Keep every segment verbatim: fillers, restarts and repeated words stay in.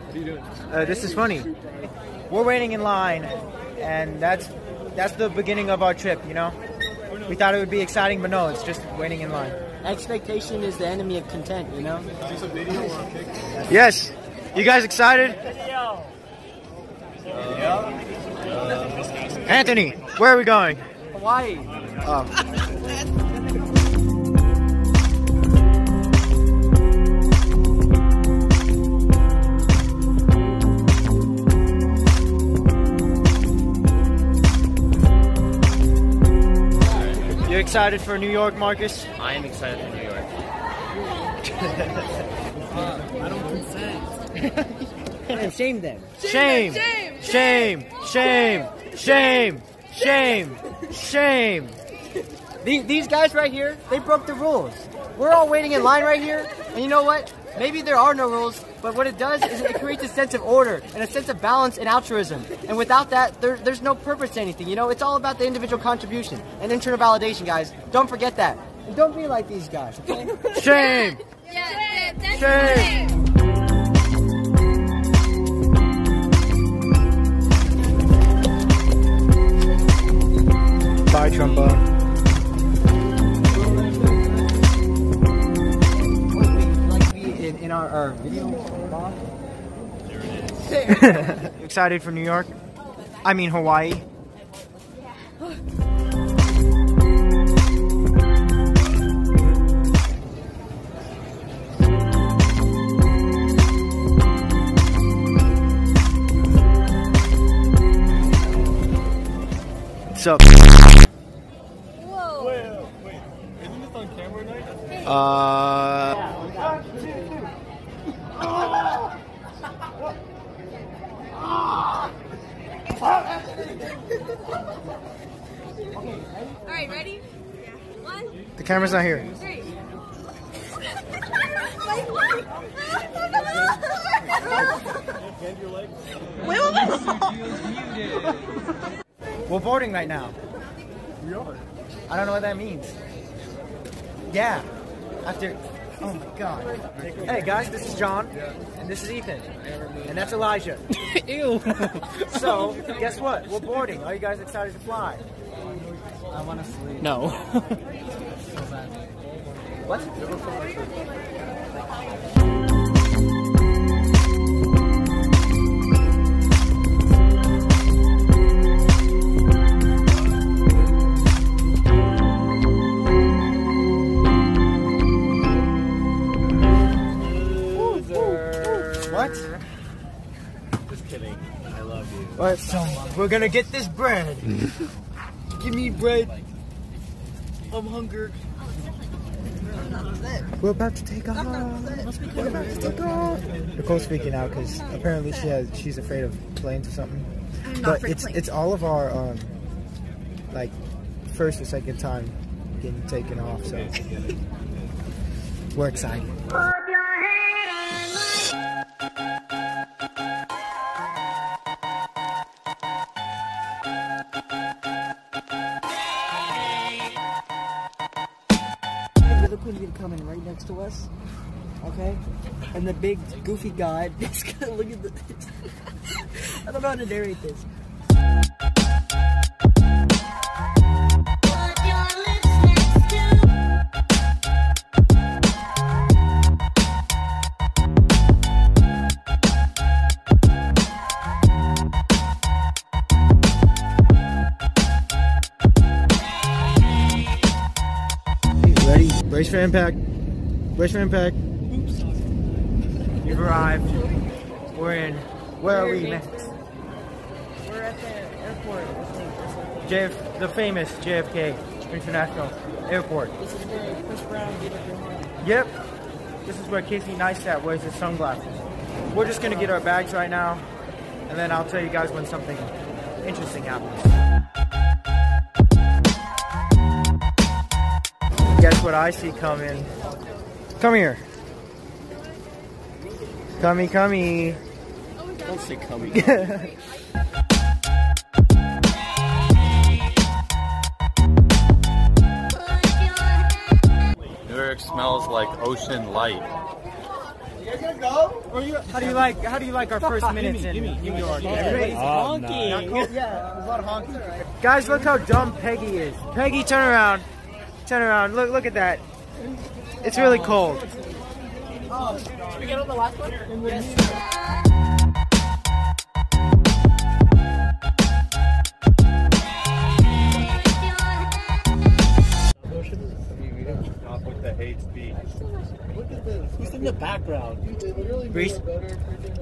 What are you doing? Uh, this is funny. We're waiting in line, and that's that's the beginning of our trip, you know? We thought it would be exciting, but no, it's just waiting in line. Expectation is the enemy of content, you know? Is this a video or a picture? Yes. You guys excited? Video. Uh, uh, Anthony, where are we going? Hawaii. Oh. You excited for New York, Marcus? I am excited for New York. uh, I don't consent. Shame them. Shame! Shame! Shame! Shame! Shame! Shame! These, these guys right here, they broke the rules. We're all waiting in line right here, and you know what? Maybe there are no rules, but what it does is it creates a sense of order and a sense of balance and altruism. And without that, there, there's no purpose to anything. You know, it's all about the individual contribution and internal validation, guys. Don't forget that. And don't be like these guys, okay? Shame! Yeah, that's Shame! Bye, trombone. In our, our video blog. Excited for New York? I mean Hawaii. What's up? Whoa. wait, wait. Isn't this on camera night? Uh... Alright, ready? One, The camera's not here. three. Wait, what was We're boarding right now. We are. I don't know what that means. Yeah. After... Oh my god. Hey guys, this is John. And this is Ethan. And that's Elijah. Ew. So, guess what? We're boarding. Are you guys excited to fly? I want to sleep. No. What? What? Just kidding. I love you. What? So, we're gonna get this bread. Give me bread. I'm hungry. We're about to take off. We're about to take off. Nicole's freaking out because apparently she has she's afraid of planes or something. But it's it's all of our um like first or second time getting taken off, so we're excited. Look who's gonna come in right next to us, okay? And the big goofy guy is gonna look at the. I don't know how to narrate this. Ready? Brace for impact. Brace for impact. Oops. You've arrived. We're in. Where are we next? We're at the airport. J F, the famous J F K International Airport. This is where Chris Brown gave up your heart. Yep. This is where Casey Neistat wears his sunglasses. We're just gonna get our bags right now, and then I'll tell you guys when something interesting happens. Guess what I see coming? Come here. Cummy, cummy. Don't say cummy. New York smells like ocean light. You guys gonna go? How do you like? How do you like our first minutes in New York? Great. Oh, nice. Yeah, there's a lot of honking. Guys, look how dumb Peggy is. Peggy, turn around. Turn around. Look, look at that. It's really cold. Should we get on the last one? Not with the hate speech. Look at this. Who's in the background? Dude, they literally Breeze. made a better freaking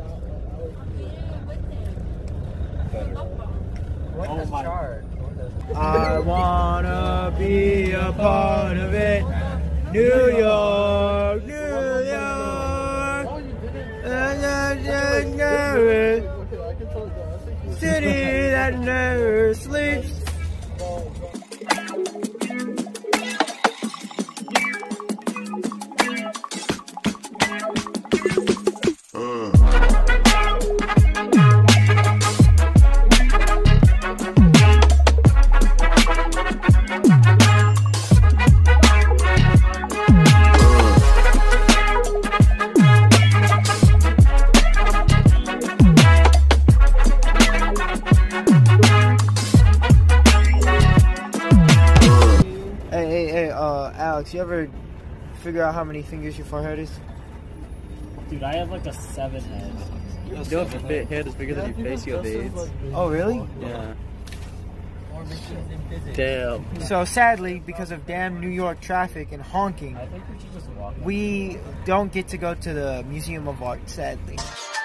Oh my chart. I wanna be a part of it. New York, New York. City that never sleeps. Alex, you ever figure out how many fingers your forehead is? Dude, I have like a seven head. You know, if your bit head is bigger than your face, you have AIDS. Oh, really? Yeah. Damn. So sadly, because of damn New York traffic and honking, I think we should just walk. we don't get to go to the Museum of Art, sadly.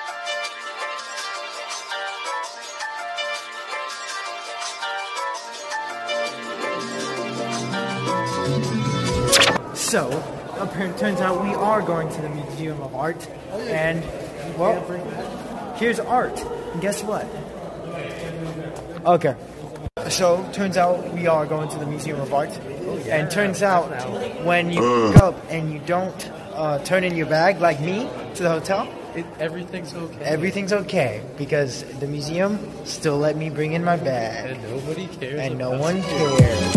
So, it turns out we are going to the Museum of Art, and, well, here's art. And guess what? Okay. So, turns out we are going to the Museum of Art, and turns out when you pick up and you don't uh, turn in your bag, like me, to the hotel, It, everything's okay. everything's okay, because the museum still let me bring in my bag, And nobody cares. and no about one you. cares.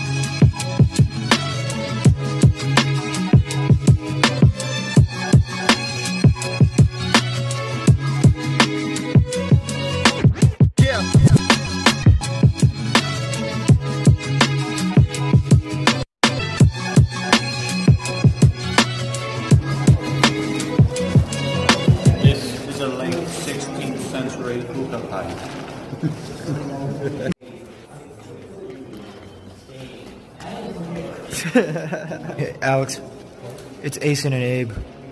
Hey, Alex, it's Asen and Abe.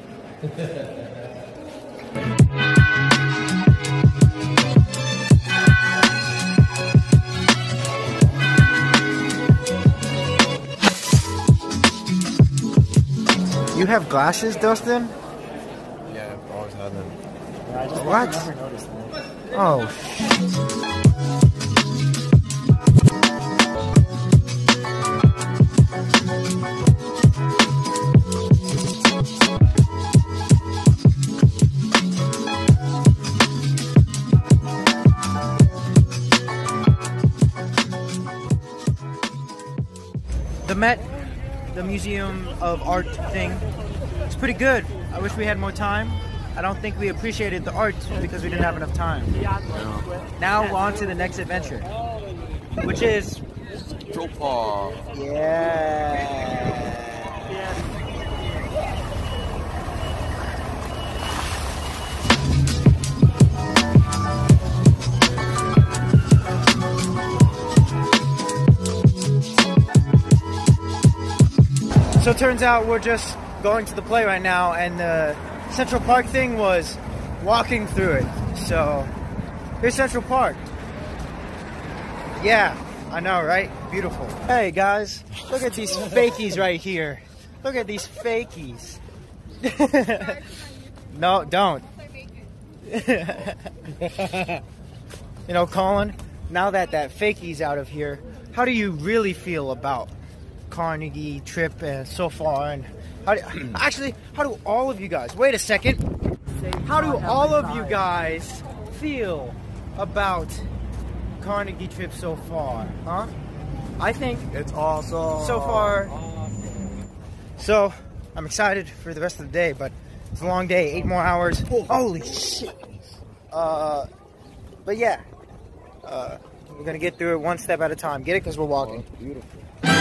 You have glasses, Dustin? Yeah, I've always had them. Yeah, I just What? never noticed that. Oh, the Met, the Museum of Art thing, it's pretty good. I wish we had more time. I don't think we appreciated the art because we didn't have enough time. Now on to the next adventure, which is Tropa. yeah. So it turns out we're just going to the play right now, and the Central Park thing was walking through it. So here's Central Park. Yeah, I know, right? Beautiful. Hey guys, look at these fakies right here. Look at these fakies. No, don't. You know, Colin, now that that fakie's out of here, how do you really feel about Carnegie trip and so far? And how do, actually, how do all of you guys, wait a second, how do all of you guys feel about Carnegie trip so far, huh? I think It's awesome. so far, so I'm excited for the rest of the day, but It's a long day, eight more hours. Holy shit. Uh, but yeah, uh, we're gonna get through it one step at a time. Get it? Because we're walking. Oh, beautiful.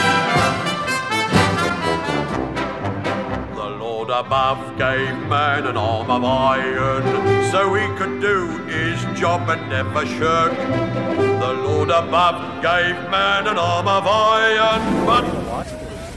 The Lord above gave man an arm of iron, so he could do his job and never shirk. The Lord above gave man an arm of iron, but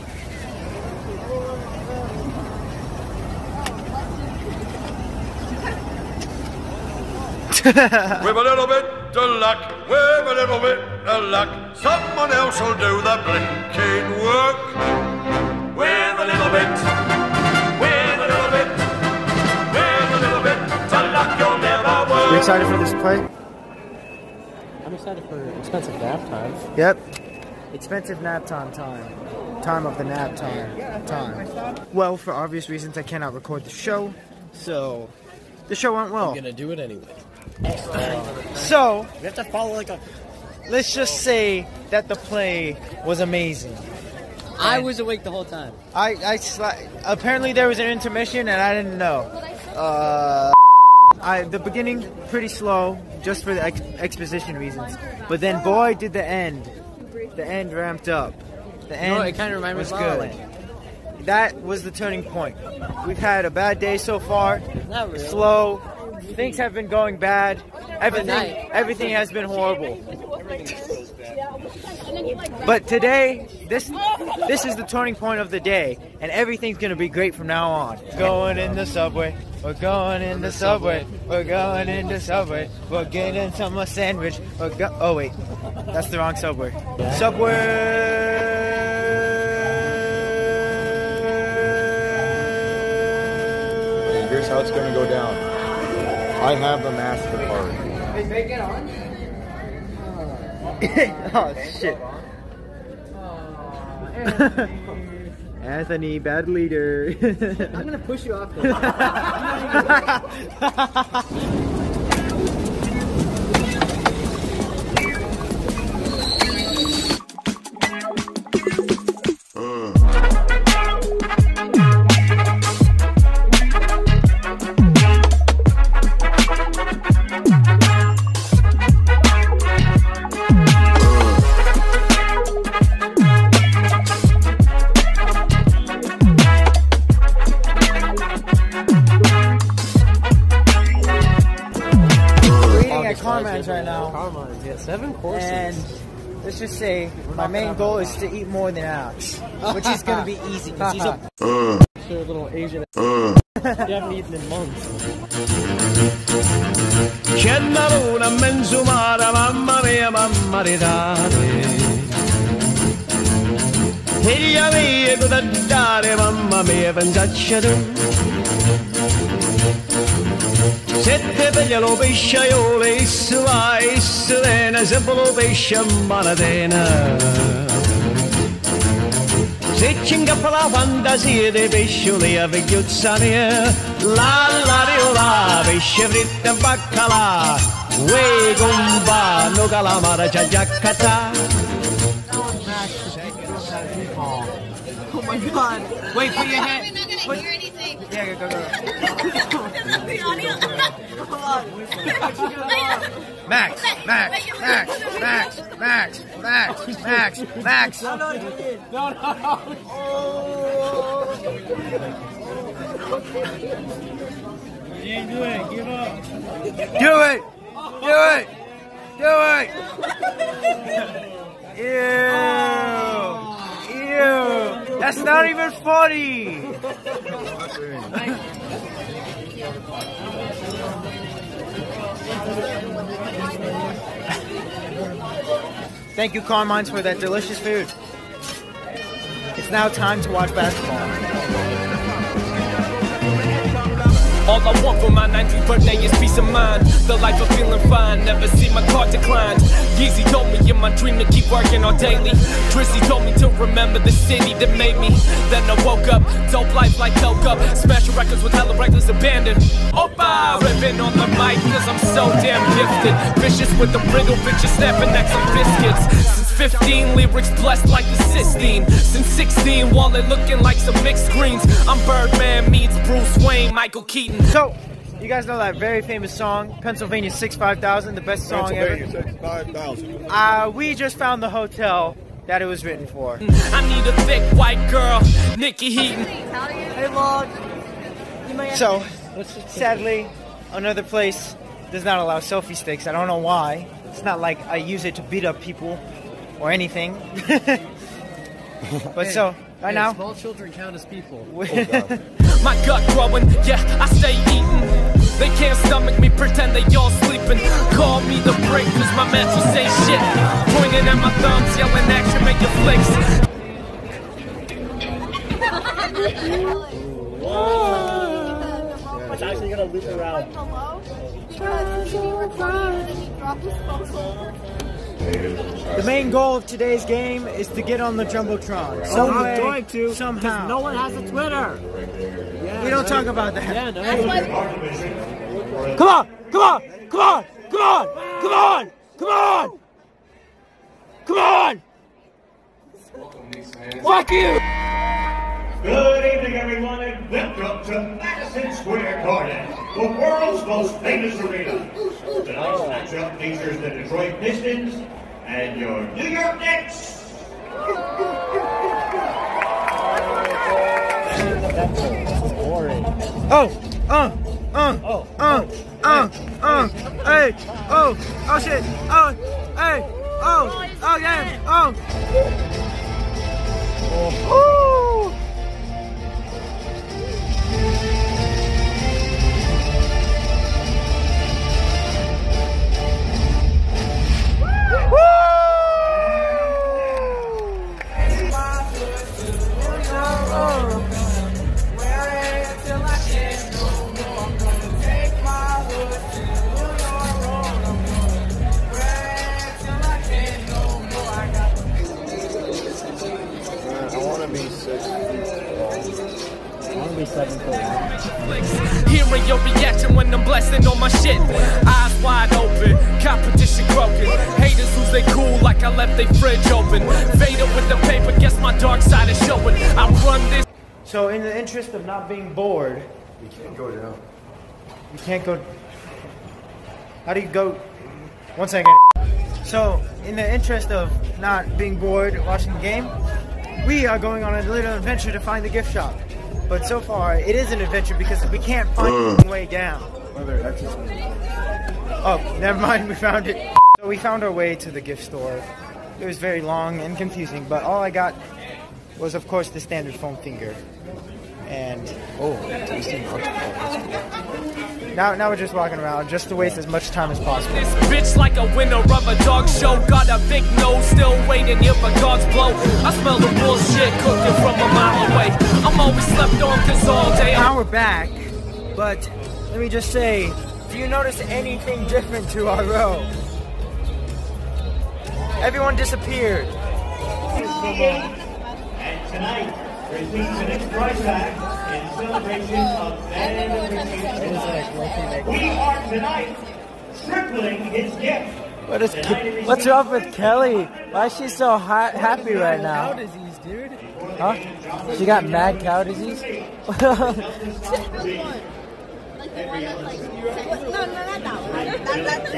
with a little bit of luck, with a little bit of luck, someone else will do the blinking work. With a little bit, with a little bit, with a little bit of luck, you'll never work. You excited for this play? I'm excited for expensive nap time. Yep. Expensive nap time time. Time of the nap time. Time. Well, for obvious reasons, I cannot record the show, so the show went well. I'm gonna do it anyway. So, We have to follow like a... let's just say that the play was amazing. I was awake the whole time. I, I sli- apparently there was an intermission and I didn't know. Uh, I the beginning pretty slow, just for the ex exposition reasons. But then, boy, did the end. The end ramped up. The end You know, it kind of reminded me was of La La good. Land. That was the turning point. We've had a bad day so far. Not really. Slow. Things have been going bad. Everything, night. everything has been horrible. But today, this this is the turning point of the day, and everything's gonna be great from now on. Going in the subway, we're going in the subway, we're going in the subway, we're getting some a sandwich. We're go oh wait, that's the wrong subway. Subway. Here's how it's gonna go down. I have the master part. Make it on? Oh shit. Anthony, bad leader. I'm gonna push you off there. Right now, Carmine's, yeah, seven courses. and let's just say my main goal is to eat more than Alex, which is going to be easy because he's a You're a little Asian. You haven't eaten in months. C'è la luna menzumara, mamma mia, mamma ridare. Figlia mia, cosa dare, mamma mia, pensaccia tu. Sette peglia lo pesciaiole, issula, isselena, sempre lo pesce a manatena. Se ci incappa la fantasia dei pescioli a vecchiuzza mia, la la riola, pesce fritto e baccalà, uè compa, no calamara c'ha già cattà. Oh my god. Wait, put your hand. We're not gonna Put, hear anything. yeah, go go go. The audio. Max, Max, Max, Max, Max, Max, Max, Max. no, no, you did. No, no, no. You ain't doing it. Give up. Do it, do it, do it. Ew, ew. That's not even funny. Thank you, Carmines, for that delicious food. It's now time to watch basketball. All I want for my nineteenth birthday is peace of mind. the life of feeling fine, never see my card declined. Yeezy told me in my dream to keep working on daily. Drizzy told me to remember the city that made me. Then I woke up, dope life like coke up. Smashing records with hella reckless abandon. Opa! Ripping on the mic cause I'm so damn gifted. Vicious with the riddle, bitches snapping necks on biscuits. Since fifteen, lyrics blessed like the Sistine. Since sixteen, wallet looking like some mixed screens. I'm Birdman meets Bruce Wayne, Michael Keaton. So, you guys know that very famous song, Pennsylvania sixty-five thousand, the best song ever? Pennsylvania sixty-five thousand. Uh, we just found the hotel that it was written for. I need a thick white girl, Nikki Heaton. Hey, Log. So, sadly, another place does not allow selfie sticks. I don't know why. It's not like I use it to beat up people or anything. But hey, so, right hey, now... small children count as people. My gut growing, yeah, I stay eating. They can't stomach me, pretend they all sleeping. Call me the brick, cause my mattress ain't shit. Pointing at my thumbs, yelling action, make your flicks. It's actually gonna loop around. The main goal of today's game is to get on the Jumbotron. Some I'm way, going to, somehow. No one has a Twitter. Yeah, we don't talk about that. Yeah, no. Come on, come on, come on, come on, come on, come on, come on. Fuck you. Good evening, everyone, and welcome to Madison Square Garden, the world's most famous arena. Tonight's matchup features the Detroit Pistons and your New York Knicks. Oh, uh, uh, uh, uh, uh, uh, hey, oh, oh shit, oh, hey, oh, oh yeah, oh. Oh. Hearing your reaction when I'm blasting on my shit. Eyes wide open, competition croaking. Haters lose they cool like I left they fridge open. Vader with the paper, guess my dark side is showing. I run this. So in the interest of not being bored, You can't go down. you can't go. How do you go? One second. So in the interest of not being bored watching the game, we are going on a little adventure to find the gift shop. But so far, it is an adventure because we can't find the way down. Oh, never mind, we found it. So we found our way to the gift store. It was very long and confusing, but all I got was, of course, the standard foam finger. And, Oh, tasty nuts. Oh, that's cool. now, now we're just walking around just to waste as much time as possible. This bitch like a winner of a dog show. Got a big nose, still waiting here for God's blow. I smell the bullshit cooking from a mile away. I'm always slept on cause all day. Now we're back, but let me just say, do you notice anything different to our row? Everyone disappeared. And tonight, receives the next prize tag in celebration of Madison Appreciation. We are tonight tripling his gift. What is, what's up with Kelly? Why is she so ha happy right now? Cow disease, dude. Huh? She got mad cow disease? Like the one that's like, no, no, not that one. That, that's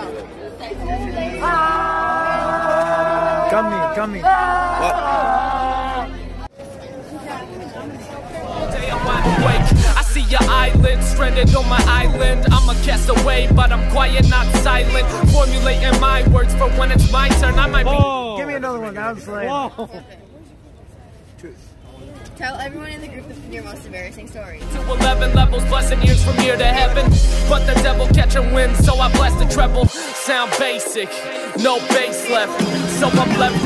no. Gummy, gummy. What? I see your island, stranded on my island. I'm a castaway, but I'm quiet, not silent. Formulating my words for when it's my turn. I might be. Oh. Give me another one. That was lame. Tell everyone in the group your most embarrassing story. To eleven levels, blessing years from here to heaven. But the devil catching wind, so I blast the treble. Sound basic, no bass left, so I'm left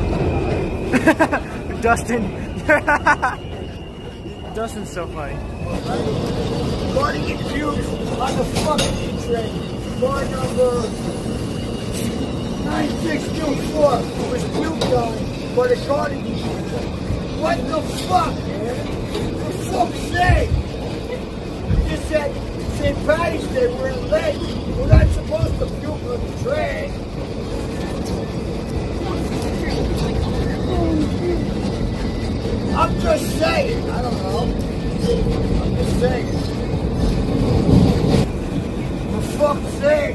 with ice. Dustin. Dustin's so funny. Going to get puked on the fucking train. Bar number nine six two four was puked on for the Carnegie. What the fuck, man? For fuck's sake! Just said Saint Patty's Day, we're late. We're not supposed to puke on the train. I'm just saying. I don't know. I'm just saying. For fuck's sake.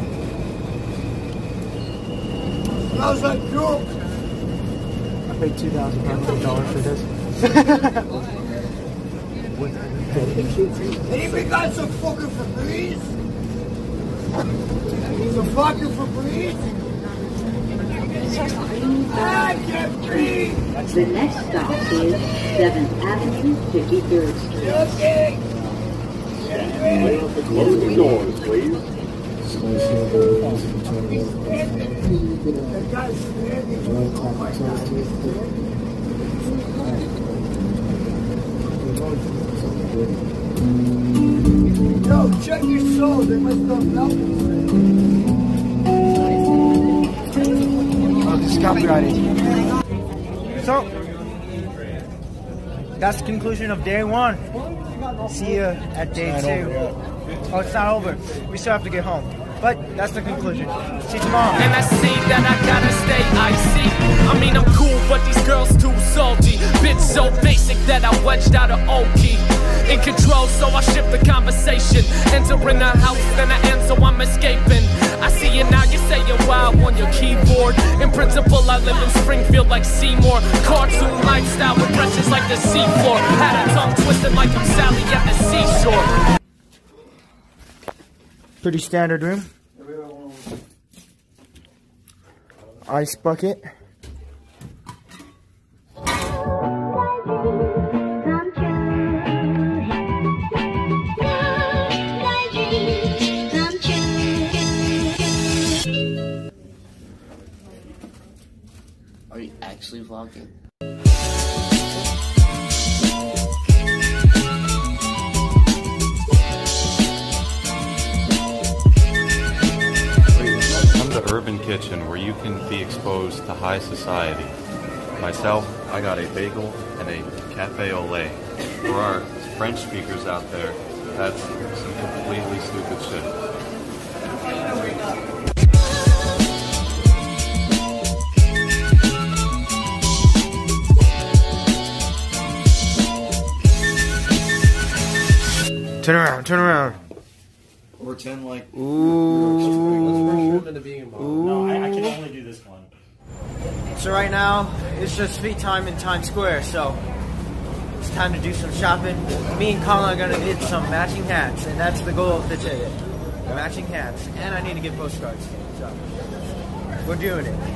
Smells like puke. I paid two thousand five hundred dollars for this. Anybody got some fucking Febreze? Some fucking Febreze? I can't breathe! The next stop is seventh Avenue, fifty-third Street. Okay. Close the doors, please. Yo, check your soul. They must not know. Oh, this is copyrighted. So, that's the conclusion of day one. See you at day two. Oh, it's not over. We still have to get home. But that's the conclusion. See you tomorrow. And I see that I gotta stay icy. I mean, I'm cool, but these girls too salty. Bitch so basic that I wedged out of Okie. In control, so I shift the conversation. Entering the house, then I end, so I'm escaping. I see you now, you say you're wild on your keyboard. In principle, I live in Springfield like Seymour. Cartoon lifestyle with wretches like the seafloor. Had a tongue twisted like I'm Sally at the seashore. Pretty standard room. Ice bucket. Are you actually vlogging? Urban kitchen where you can be exposed to high society. Myself, I got a bagel and a cafe au lait. For our French speakers out there, that's some completely stupid shit. Turn around, turn around. Or ten like. Ooh. No, I, I can only do this one. So right now, it's just feet time in Times Square, so it's time to do some shopping. Me and Colin are gonna get some matching hats, and that's the goal of the ticket. Matching hats, and I need to get postcards. So we're doing it.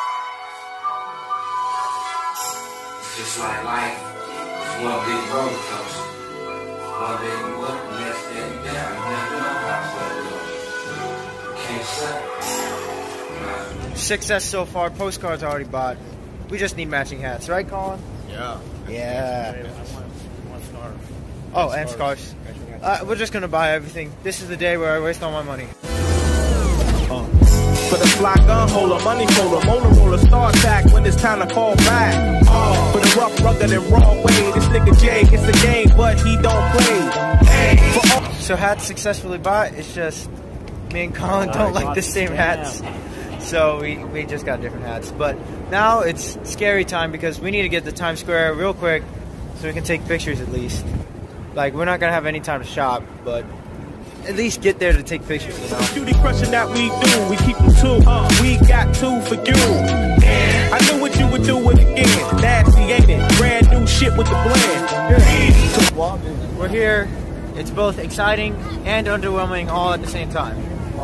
Just like life, it's one big roller coaster. One day you up, the next day you down. You never know how it's gonna go. Can't say. Success so far. Postcards already bought. We just need matching hats, right, Colin? Yeah. Yeah. I want, I want scarves. Oh, and scarves. Uh, we're just gonna buy everything. This is the day where I waste all my money. Uh. For the fly gun holder, money folder, motor roller, start back when it's time to fall back. Uh. For the rough, rugged, and raw way, this nigga Jay gets the game, but he don't play. Hey. For all so hats successfully bought. It's just me and Colin don't like the same hats. So we, we just got different hats. But now it's scary time because we need to get to Times Square real quick so we can take pictures at least. Like, we're not going to have any time to shop, but at least get there to take pictures, you know? Beauty crushing that we do, we keep them two. Uh, we got two for you. And I knew what you would do it again. Nasty, ain't it? Brand new shit with the blend. We're here. It's both exciting and underwhelming all at the same time.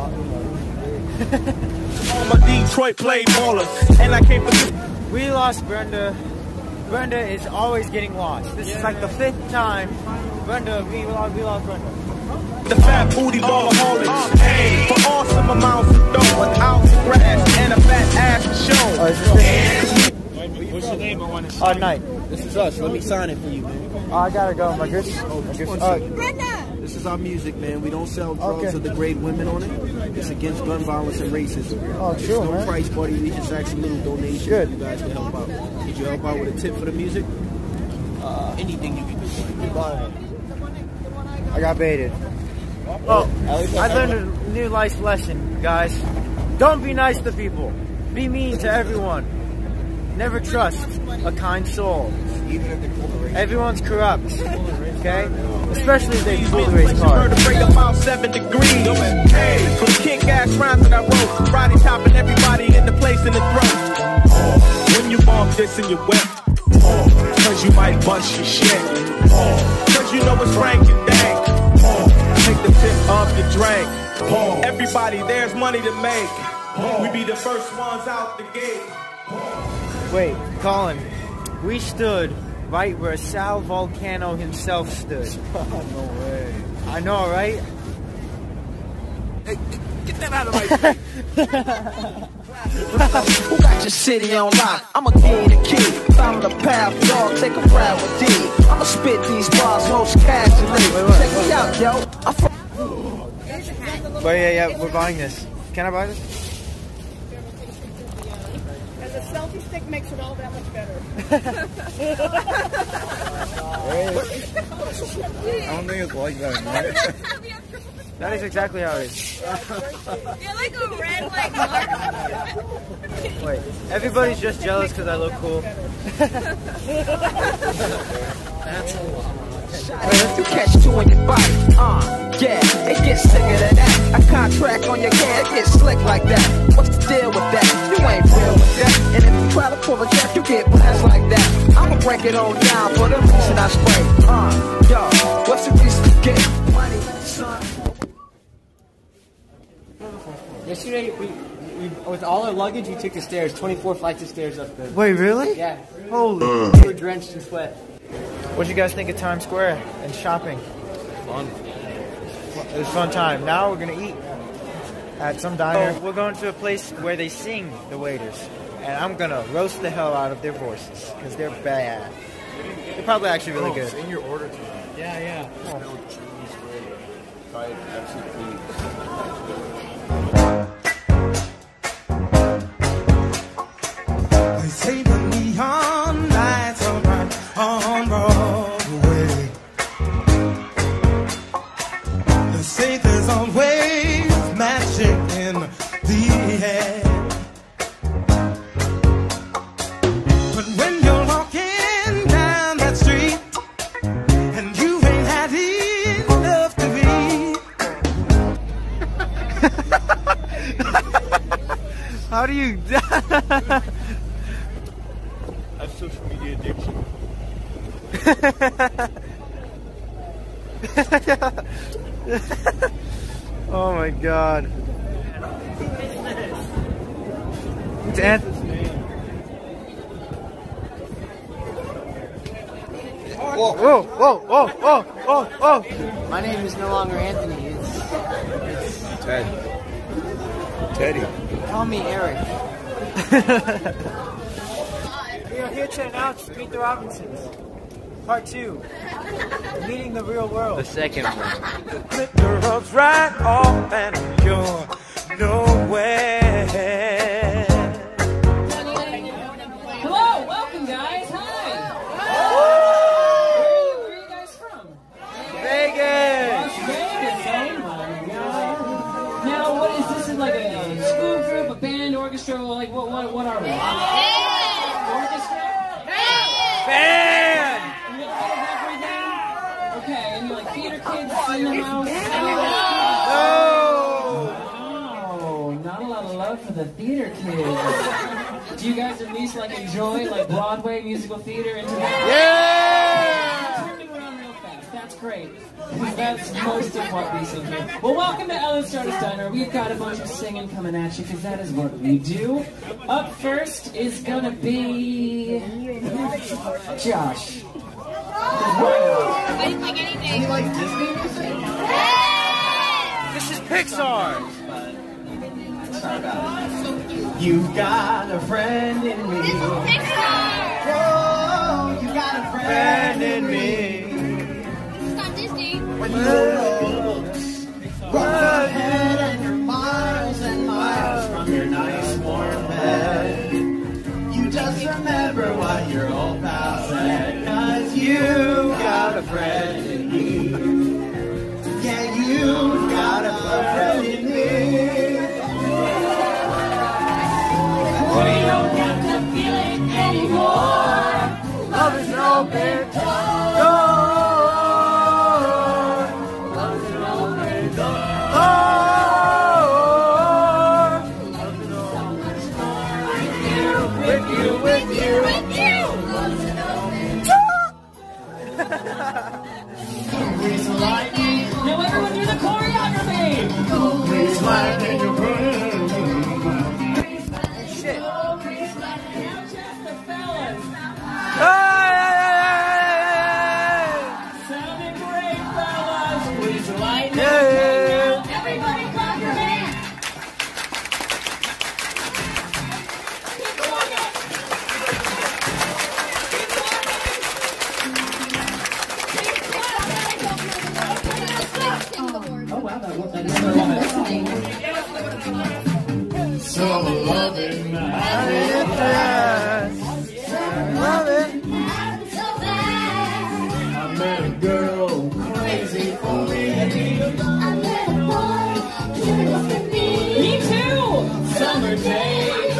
My Detroit played ballers, and I came for. We lost Brenda. Brenda is always getting lost. This is like the fifth time. Brenda, we lost, we lost Brenda. The fat booty ballaholics, hey, for awesome amounts of dough, an ounce of grass, and a fat ass to show. What's your name? I want to see. Uh, Night. This is is us. Let me sign it for you, man. Oh, I gotta go. My goose. Oh, My goose. one Oh. second. This is our music, man. We don't sell drugs Okay. or degrade women on it. It's against gun violence and racism. Oh, There's true, no man. price, buddy. We just ask a little donation Good. for you guys to help out. Did you help out with a tip for the music? Uh, anything you can do. I got baited. Oh, I learned a new life lesson, guys. Don't be nice to people. Be mean to everyone. Never trust a kind soul. Everyone's corrupt, okay? Especially if they pull the race card. To break about seven degrees. Hey, for the kick-ass rhymes that I wrote, Friday chopping everybody in the place in the throat. When you bump this in your wet, cause you might bust your shit. Cause you know it's Frank and Dank. Take the tip off your drink. Everybody, there's money to make. We be the first ones out the gate. Wait, Colin, we stood right where Sal Volcano himself stood. No way. I know, right? Hey, get that out of my face. Who got your city on lock? I'ma give you the key. Follow the path, dog, take a ride with D. I'ma spit these bars most casually. Check me out, yo. I'm from But yeah, yeah, we're buying this. Can I buy this? And the selfie stick makes it all that much better. I don't think it's like that, man. That is exactly how it is. You're like a red, like, Wait, everybody's just jealous because I look cool. That's you catch two in your body, uh, yeah, it gets sicker than that. A contract on your head, it gets slick like that. What's the deal with that? You ain't real with that. And if you try to pull a check, you get blessed like that. I'ma break it all down for the reason I spray. Uh, yo, what's the reason to get money, son? Yesterday, we, we, with all our luggage, we took the stairs, twenty-four flights of stairs up there. Wait, really? Yeah. Holy. Uh. We were drenched in sweat. What do you guys think of Times Square and shopping? Fun. It was a fun time. Now we're going to eat at some diner. So we're going to a place where they sing, the waiters. And I'm going to roast the hell out of their voices, because they're bad. They're probably actually really Oh, good. sing your order to me. Yeah, yeah. Oh. Fried Pepsi, please. They say the neon lights are bright on Broadway. They say there's always magic in the air. But when you're walking down that street and you ain't had enough to eat. How do you... That's social media addiction. Oh my god. It's Anthony. Whoa, whoa, whoa, whoa, whoa, whoa, whoa. My name is no longer Anthony. It's, it's Ted. Teddy. Call me Eric. We are here to announce Meet the Robinsons. Part two. Meeting the real world. The second one. Flip the roads right off and you're nowhere. Hello, welcome guys. Hi. Where are you, where are you guys from? Vegas. Vegas. Oh my god. Now, what is this? Is like a school group, a band, orchestra? Like what? What? What are we? Orchestra. Band. Okay, and you're like theater kids in the house? No! Oh, not a lot of love for the theater kids. Do you guys at least like enjoy like Broadway musical theater into that? Yeah! Turn it around real fast. That's great. Because that's most of what we sing here. Well, welcome to Ellen Stardust Diner. We've got a bunch of singing coming at you because that is what we do. Up first is gonna be Josh. I didn't like anything. You like Disney music? This is Pixar. You got a friend in me. This is Pixar. Oh, you got a abandon me. It's not Disney. When the roads run ahead and you're miles and miles from your nice warm bed. You just remember what your old pal said, 'cause you got a friend in me. Yeah, you got a friend in me. We don't have to feel it anymore. Love is no big door. Love is no big door. Love is no much more. With you, with you, with you. Love is no big door. Please lightning. Now everyone do the choreography. Please lightning your brain. Shit. Sounding great, fellas. Please light it. Everybody clap your hands. Keep doing it. Keep doing it. Oh wow, that was that number. So loving, I love it. I met a girl crazy for me. I met a boy curious for me. Me too. Summer days,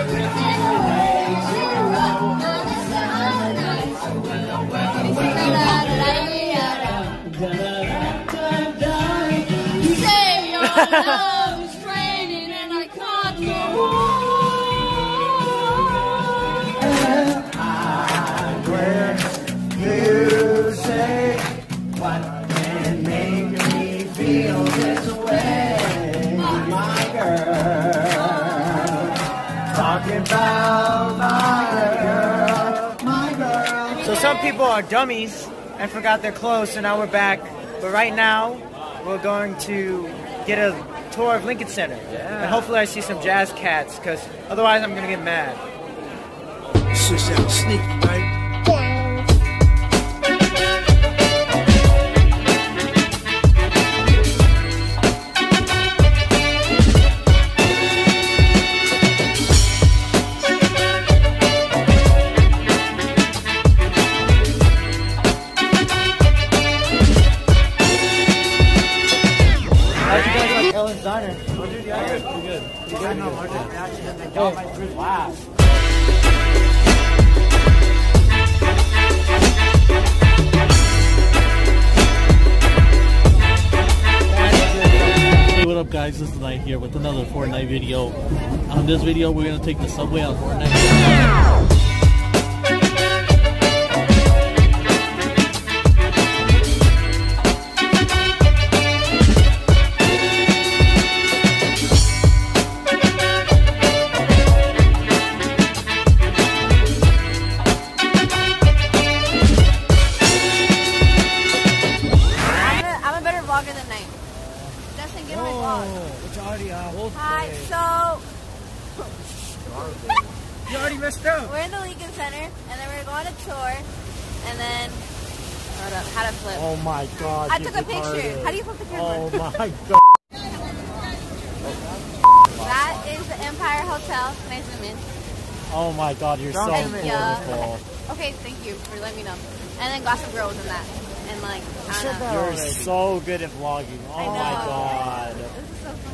You say your love is draining and I can't go on. where you say what can make me feel this way, my girl. Talking about my girl, my girl. So some people are dummies and forgot their clothes, so now we're back. But right now, we're going to get a tour of Lincoln Center. Yeah. And hopefully I see some jazz cats, because otherwise I'm going to get mad. Shit sounds sneaky, right? How'd you guys like Ellen's Diner? Good, good, good. Good? Wow. Hey, what up guys, this is Knight here with another Fortnite video. On this video we're going to take the subway on Fortnite. Hi, so You already messed up. we're in the Lincoln Center, and then we're going to tour, and then hold up, how to flip. Oh my god. I you took a picture. retarded. How do you flip the camera? Oh my god. That is the Empire Hotel. Can I zoom in? Oh my god, you're so Thank beautiful. you. Okay, thank you for letting me know. And then Gossip Girl was in that, and like I don't know. You're so good at vlogging. Oh I know. my god. This is so fun.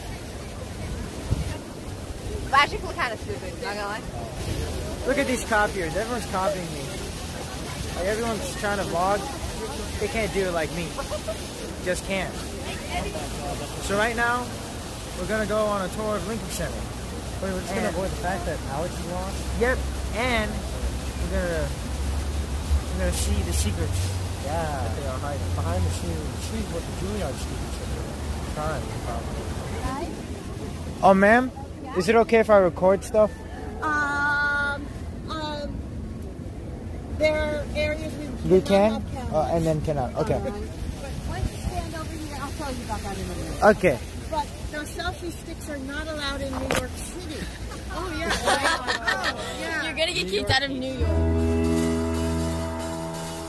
But I actually feel kind of stupid. Not gonna lie. Look at these copiers. Everyone's copying me. Like everyone's trying to vlog. They can't do it like me. Just can't. So right now, we're gonna go on a tour of Lincoln Center. Wait, we're just And- gonna avoid the fact that Alex is lost? Yep, and we're gonna we're gonna see the secrets. Yeah. That they are hiding. Behind the scenes. See what the Juilliard students are doing. Trying, probably. Oh, ma'am, is it okay if I record stuff? Um, um, there are areas we, We can, uh, and then cannot. Okay. But once you stand over here, I'll tell you about that in a minute. Okay. But the selfie sticks are not allowed in New York City. Oh yeah. Oh, yeah. You're gonna get kicked out of New York.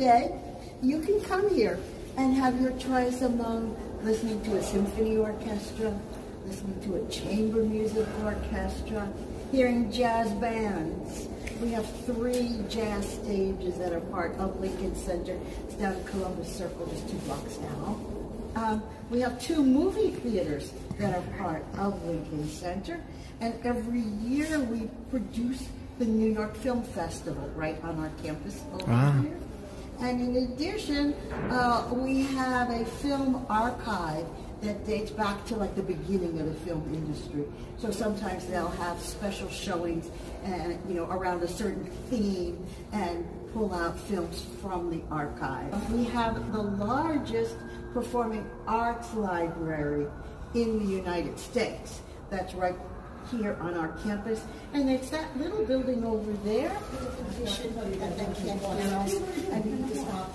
today, you can come here and have your choice among listening to a symphony orchestra, listening to a chamber music orchestra, hearing jazz bands. We have three jazz stages that are part of Lincoln Center. It's down at Columbus Circle, just two blocks down. Um, we have two movie theaters that are part of Lincoln Center. And every year we produce the New York Film Festival right on our campus over Wow. here. And in addition, uh, we have a film archive that dates back to like the beginning of the film industry. So sometimes they'll have special showings and you know around a certain theme and pull out films from the archive. We have the largest performing arts library in the United States. That's right here on our campus, and it's that little building over there. And then campus else, and you can just stop.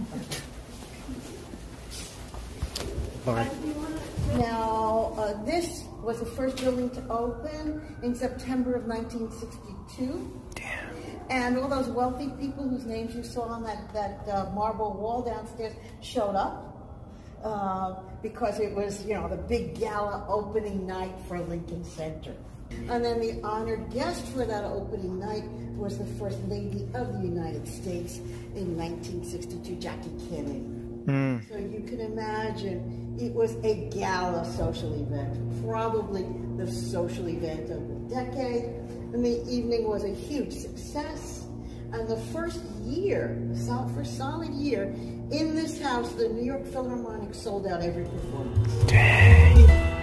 Bye. Now, uh, this was the first building to open in September of nineteen sixty-two. Damn. And all those wealthy people whose names you saw on that, that uh, marble wall downstairs showed up. Uh, because it was, you know, the big gala opening night for Lincoln Center. And then the honored guest for that opening night was the First Lady of the United States in nineteen sixty-two, Jackie Kennedy. Mm. So you can imagine it was a gala social event, probably the social event of the decade. And the evening was a huge success. And the first year, so for a solid year, in this house, the New York Philharmonic sold out every performance. Dang.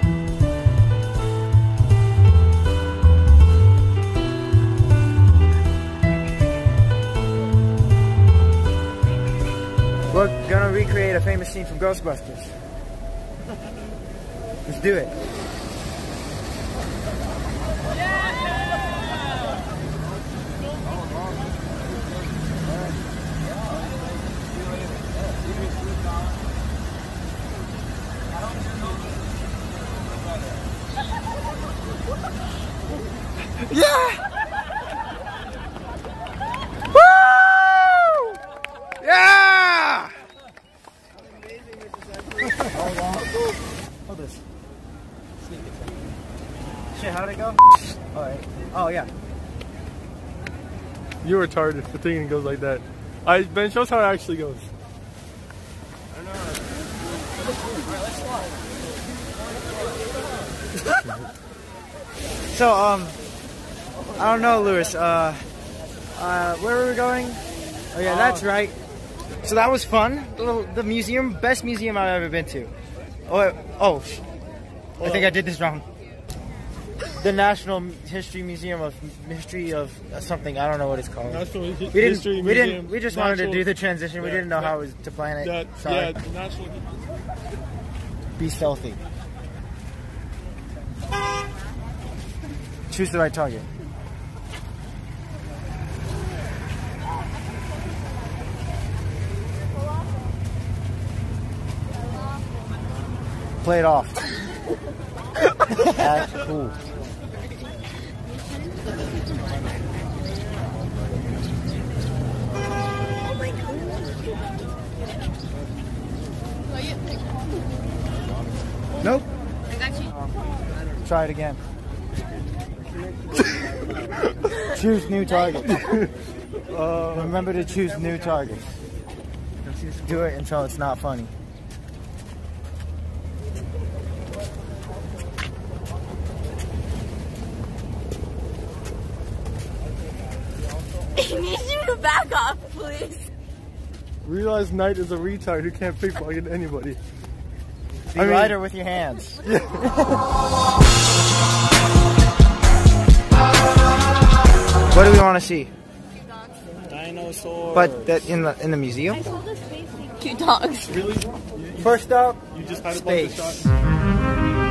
We're gonna recreate a famous scene from Ghostbusters. Let's do it. Yeah! Woo! Yeah! Hold this. Shit, how'd it go? Alright. Oh, yeah. You're retarded for thinking it goes like that. I Ben, show us how it actually goes. So, um, I don't know, Louis. Uh, uh, where were we going? Oh yeah, that's right. So that was fun. The, the museum, best museum I've ever been to. Oh, oh, sh I think I did this wrong. The National History Museum of History of something. I don't know what it's called. National we didn't, History we Museum. didn't. We just Natural, wanted to do the transition. yeah, we didn't know yeah, how it was to plan it. That, Sorry. yeah, natural. Be stealthy. Choose the right target. Play it off. That's cool. Nope. Try it again. Choose new target. Uh, Remember to choose new targets. Do it until it's not funny. You need to back off, please. Realize Knight is a retard who can't pickpocket anybody. Be I mean, lighter with your hands. Yeah. What do we want to see? Dinosaurs. But that in the in the museum? Two dogs. Really? First up, you just had space. A bunch of shots.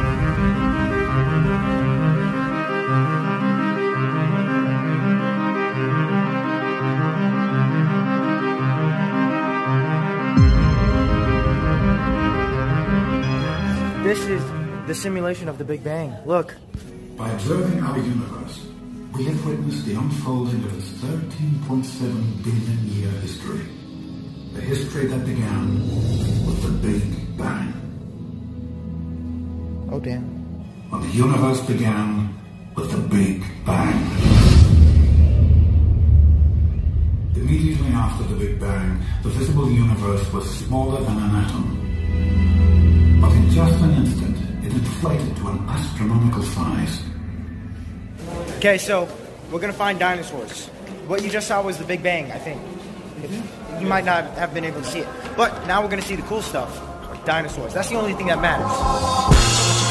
This is the simulation of the Big Bang. Look. By observing our universe, we have witnessed the unfolding of its thirteen point seven billion year history. the history that began with the Big Bang. Oh, damn. When the universe began with the Big Bang. Immediately after the Big Bang, the visible universe was smaller than an atom. But in just an instant, it inflated to an astronomical size. Okay, so we're gonna find dinosaurs. What you just saw was the Big Bang, I think. If, you might not have been able to see it. But now we're gonna see the cool stuff, like dinosaurs. That's the only thing that matters.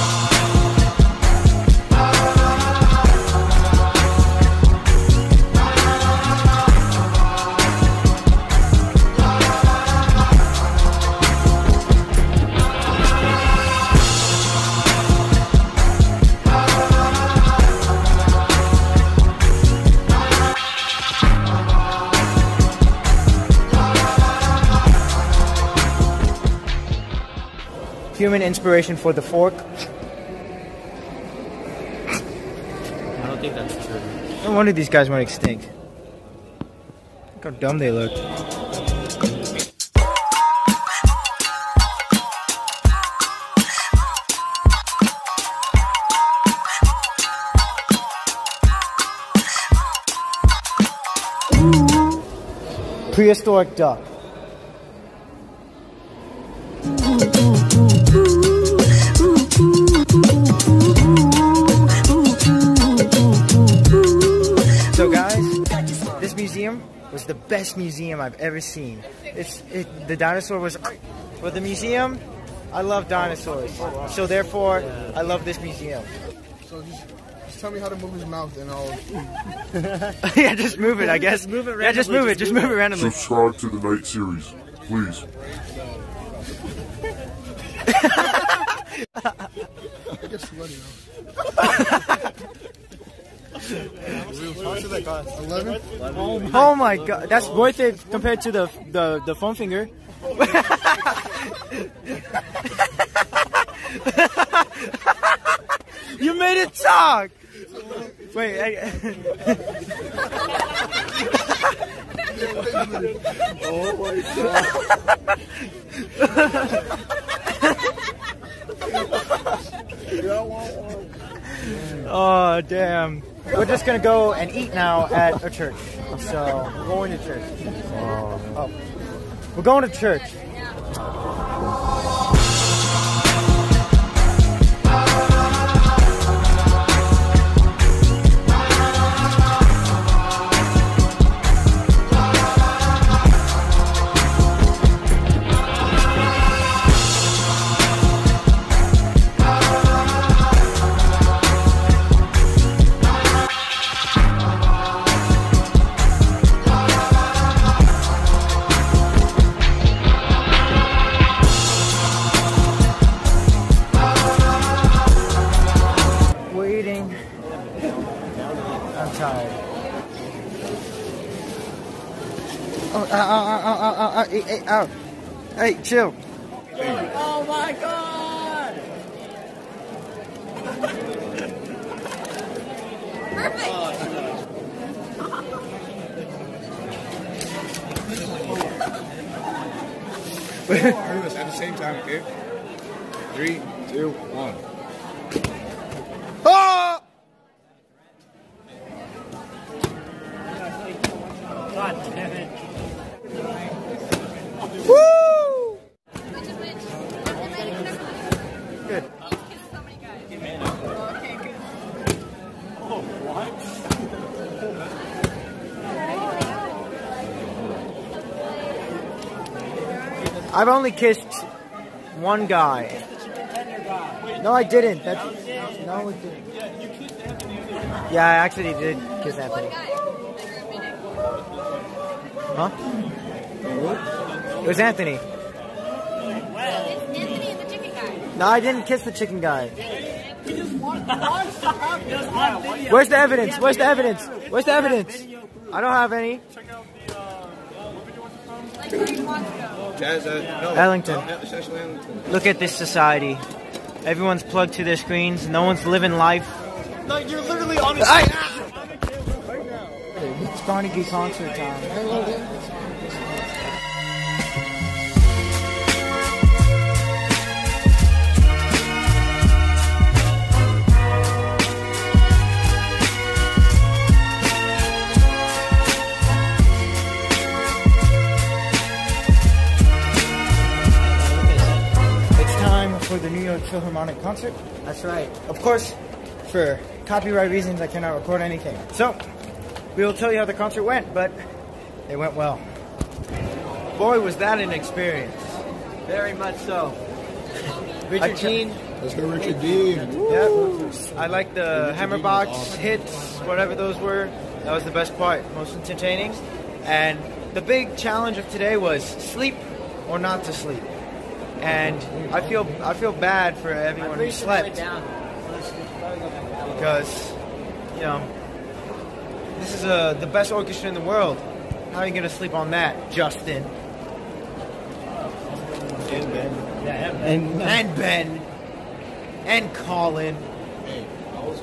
Human inspiration for the fork. I don't think that's true. No wonder these guys went extinct. Look how dumb they look. Prehistoric duck. So guys, this museum was the best museum I've ever seen. It's it, the dinosaur was, but the museum, I love dinosaurs. So therefore, I love this museum. So just, just tell me how to move his mouth and I'll... Yeah, just move it, I guess. Just move it yeah, just move it, just move it randomly. Subscribe to the Night Series, please. I get sweaty now. eleven? Oh my god, that's worth it compared to the the, the foam finger. You made it talk! Wait, I... Oh my god. Oh, damn. We're just gonna go and eat now at a church. So, we're going to church. Oh. We're going to church. Oh, uh, uh, uh, uh, uh, uh, hey, hey, uh, hey, chill. Oh my god! Perfect! Do this at the same time, okay? Three, two, one. Oh! God damn it. Woo! Good. Oh, what? I've only kissed one guy. No, I didn't. That's no, I didn't. Yeah, I actually did kiss Anthony. Huh? It was Anthony. No, I didn't kiss the chicken guy. Where's the evidence? Where's the evidence? Where's the evidence? I don't have any. Ellington. Look at this society. Everyone's plugged to their screens. No one's living life. No, you're literally on a... It's Barney G concert time. concert? That's right. Of course, for copyright reasons, I cannot record anything. So, we will tell you how the concert went, but it went well. Boy, was that an experience. Very much so. Richard Dean. Let's go Richard Dean. Yeah. I like the Hammerbox hits, whatever those were. That was the best part, most entertaining. And the big challenge of today was sleep or not to sleep. And I feel I feel bad for everyone who slept. Because, you know, this is uh, the best orchestra in the world. How are you going to sleep on that, Justin? And Ben. Yeah, and Ben. And Ben. And Colin. Hey, I was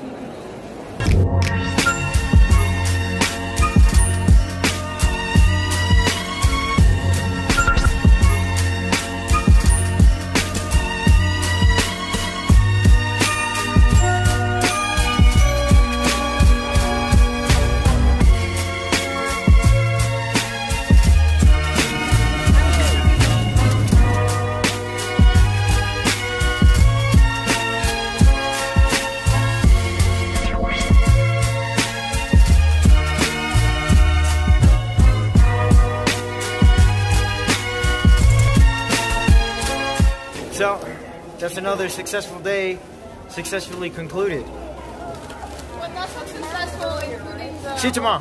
So, that's another successful day successfully concluded. Well, not so successful, including the... See you tomorrow.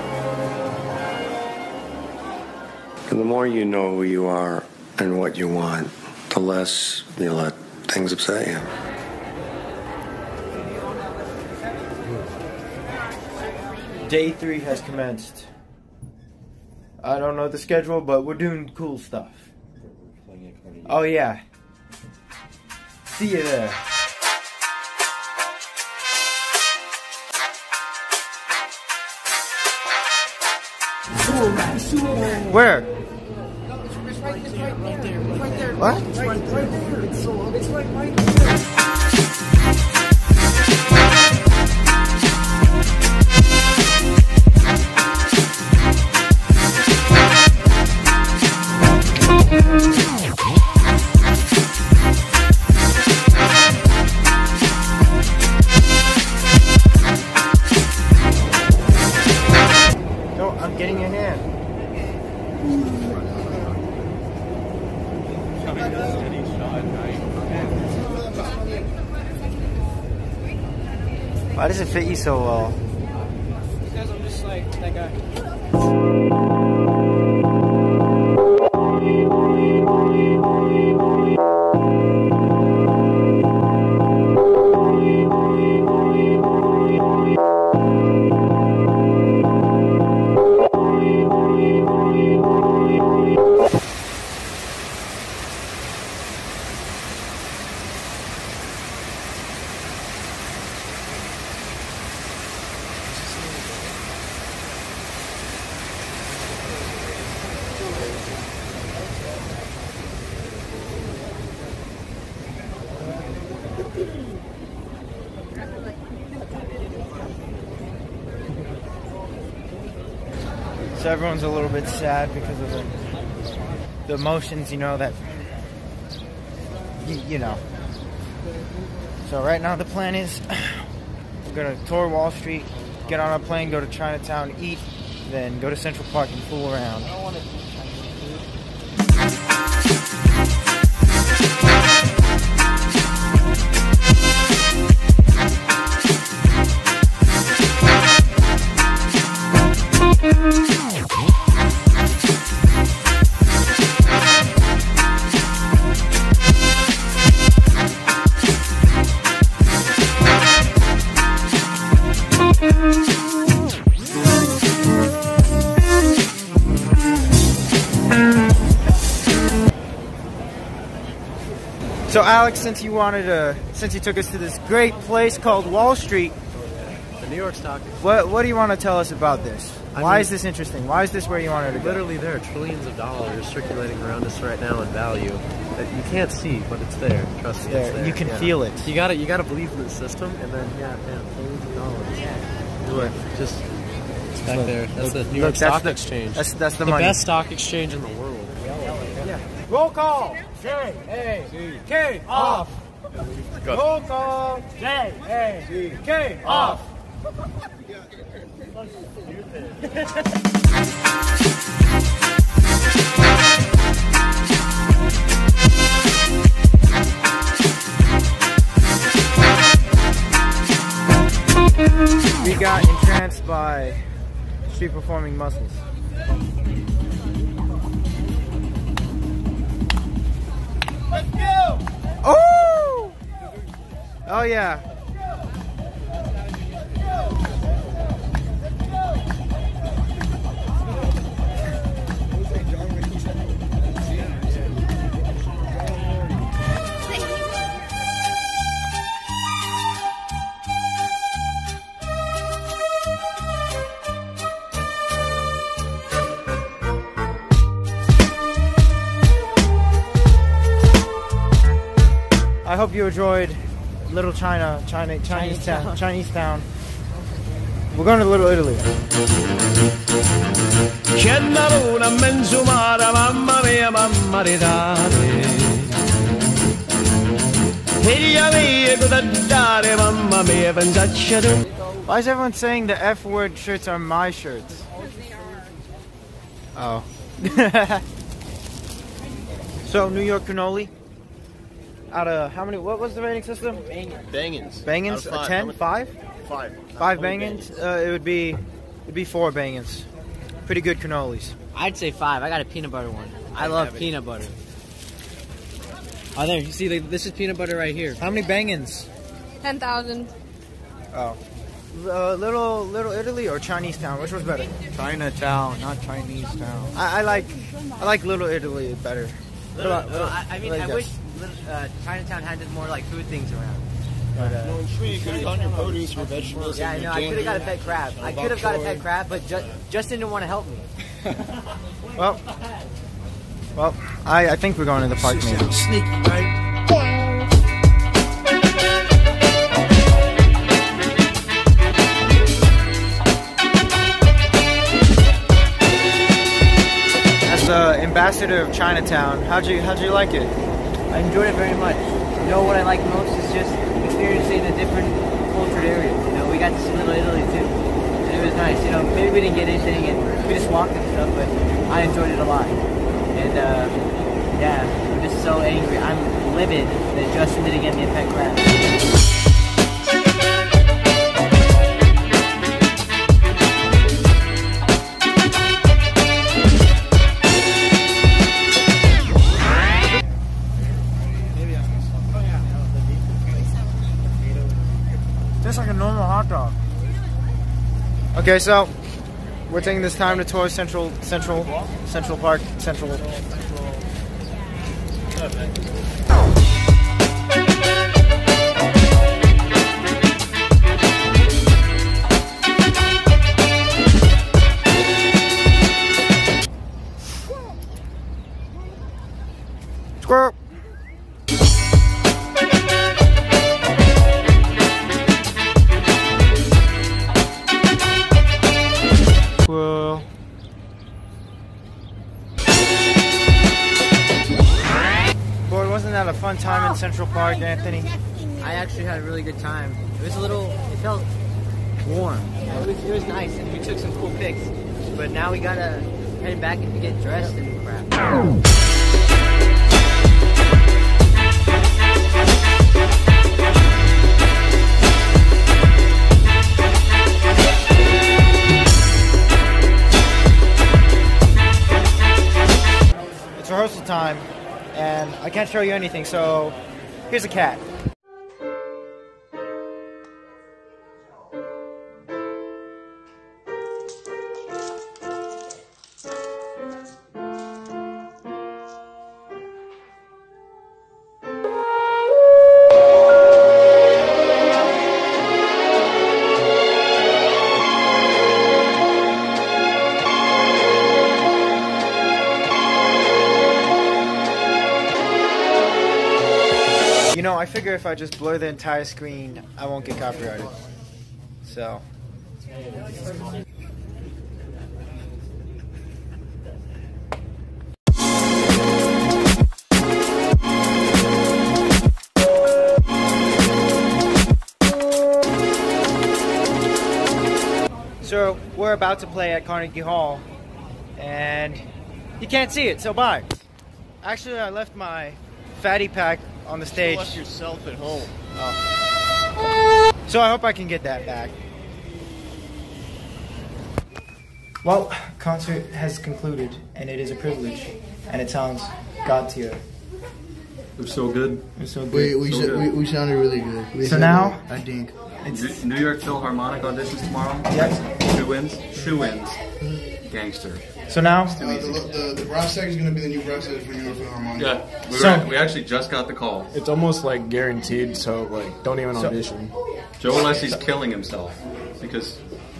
The more you know who you are and what you want, the less you let things upset you. Day three has commenced. I don't know the schedule, but we're doing cool stuff. Oh yeah. See you there. Where? It's right, it's right there. It's right there. What? It's right, right there. It's so, it's like right there. No, I'm getting your hand. Why does it fit you so well? Because I'm just like that guy. So everyone's a little bit sad because of the, the emotions, you know, that, you, you know. So right now the plan is we're going to tour Wall Street, get on a plane, go to Chinatown, eat, then go to Central Park and fool around. I don't want to eat So Alex, since you wanted to, since you took us to this great place called Wall Street, the New York Stock Exchange. What what do you want to tell us about this? I Why mean, is this interesting? Why is this where you wanted to go? Literally, there are trillions of dollars circulating around us right now in value that you can't see, but it's there. Trust me, There. it's there. You can yeah. feel it. You gotta you gotta believe in the system, and then yeah, yeah, trillions of dollars. Look, just it's back look, there. That's look, the New York look, that's Stock the- Exchange. that's- that's the the money. best stock exchange in the world. Yeah. Roll call. J A K off. Go. Roll call. J A K off. We got entranced by street performing muscles. Let's go! Oh! Oh yeah. I hope you enjoyed Little China, China, Chinese, Chinese town, town, Chinese town. We're going to Little Italy. Why is everyone saying the F word shirts are my shirts? Oh. So New York cannoli. Out of how many? What was the rating system? Bangins. Bangins. A ten? Five? Five. Five bangins. Uh, it would be. It'd be four bangins. Pretty good cannolis. I'd say five. I got a peanut butter one. I, I love peanut butter. Oh, there. You see, like, this is peanut butter right here. How many bangins? Ten thousand. Oh. Uh, little Little Italy or Chinese town? Which was better? Chinatown, not Chinese town. I, I like. I like Little Italy better. Little, little, I, I mean, I wish little, uh, Chinatown had just more like food things around. But, uh, well, sure, you could have gotten your produce, your vegetables. Yeah, I know. I could have got a pet crab. I could have got a pet crab, but just, Justin didn't want to help me. well, well, I, I think we're going to the park maybe. Sneaky, right? Uh, ambassador of Chinatown. How'd you how'd you like it? I enjoyed it very much. You know what I like most is just experiencing the different cultured areas. You know, we got to see Little Italy too, and it was nice. You know, maybe we didn't get anything and we just walked and stuff, but I enjoyed it a lot. And uh, yeah, I'm just so angry. I'm livid that Justin didn't get me a pet crab. Okay, so we're taking this time to tour Central, Central, Central Park, Central. Squirrel. Wasn't that a fun time in Central Park, Anthony? I actually had a really good time. It was a little, it felt warm. It was, it was nice, and we took some cool pics. But now we gotta head back and get dressed and crap. It's rehearsal time. And I can't show you anything, so here's a cat. You know, I figure if I just blur the entire screen, I won't get copyrighted. So. we're, we're about to play at Carnegie Hall, and you can't see it, so bye. Actually, I left my fatty pack on the stage. You left yourself at home. Oh. So I hope I can get that back. Well, concert has concluded, and it is a privilege, and it sounds god tier. It was so good. It was so good. We we, so sh- good. we we sounded really good. We So now, I think. It's New York Philharmonic auditions tomorrow. Yes. Two wins. Two wins. Gangster. So now, Uh, the, the, the brass tag is going to be the new brass tag for New York Philharmonic. Yeah. We, So- were, we actually just got the call. It's almost like guaranteed, so like don't even So- audition. Joe Alessi's killing himself because.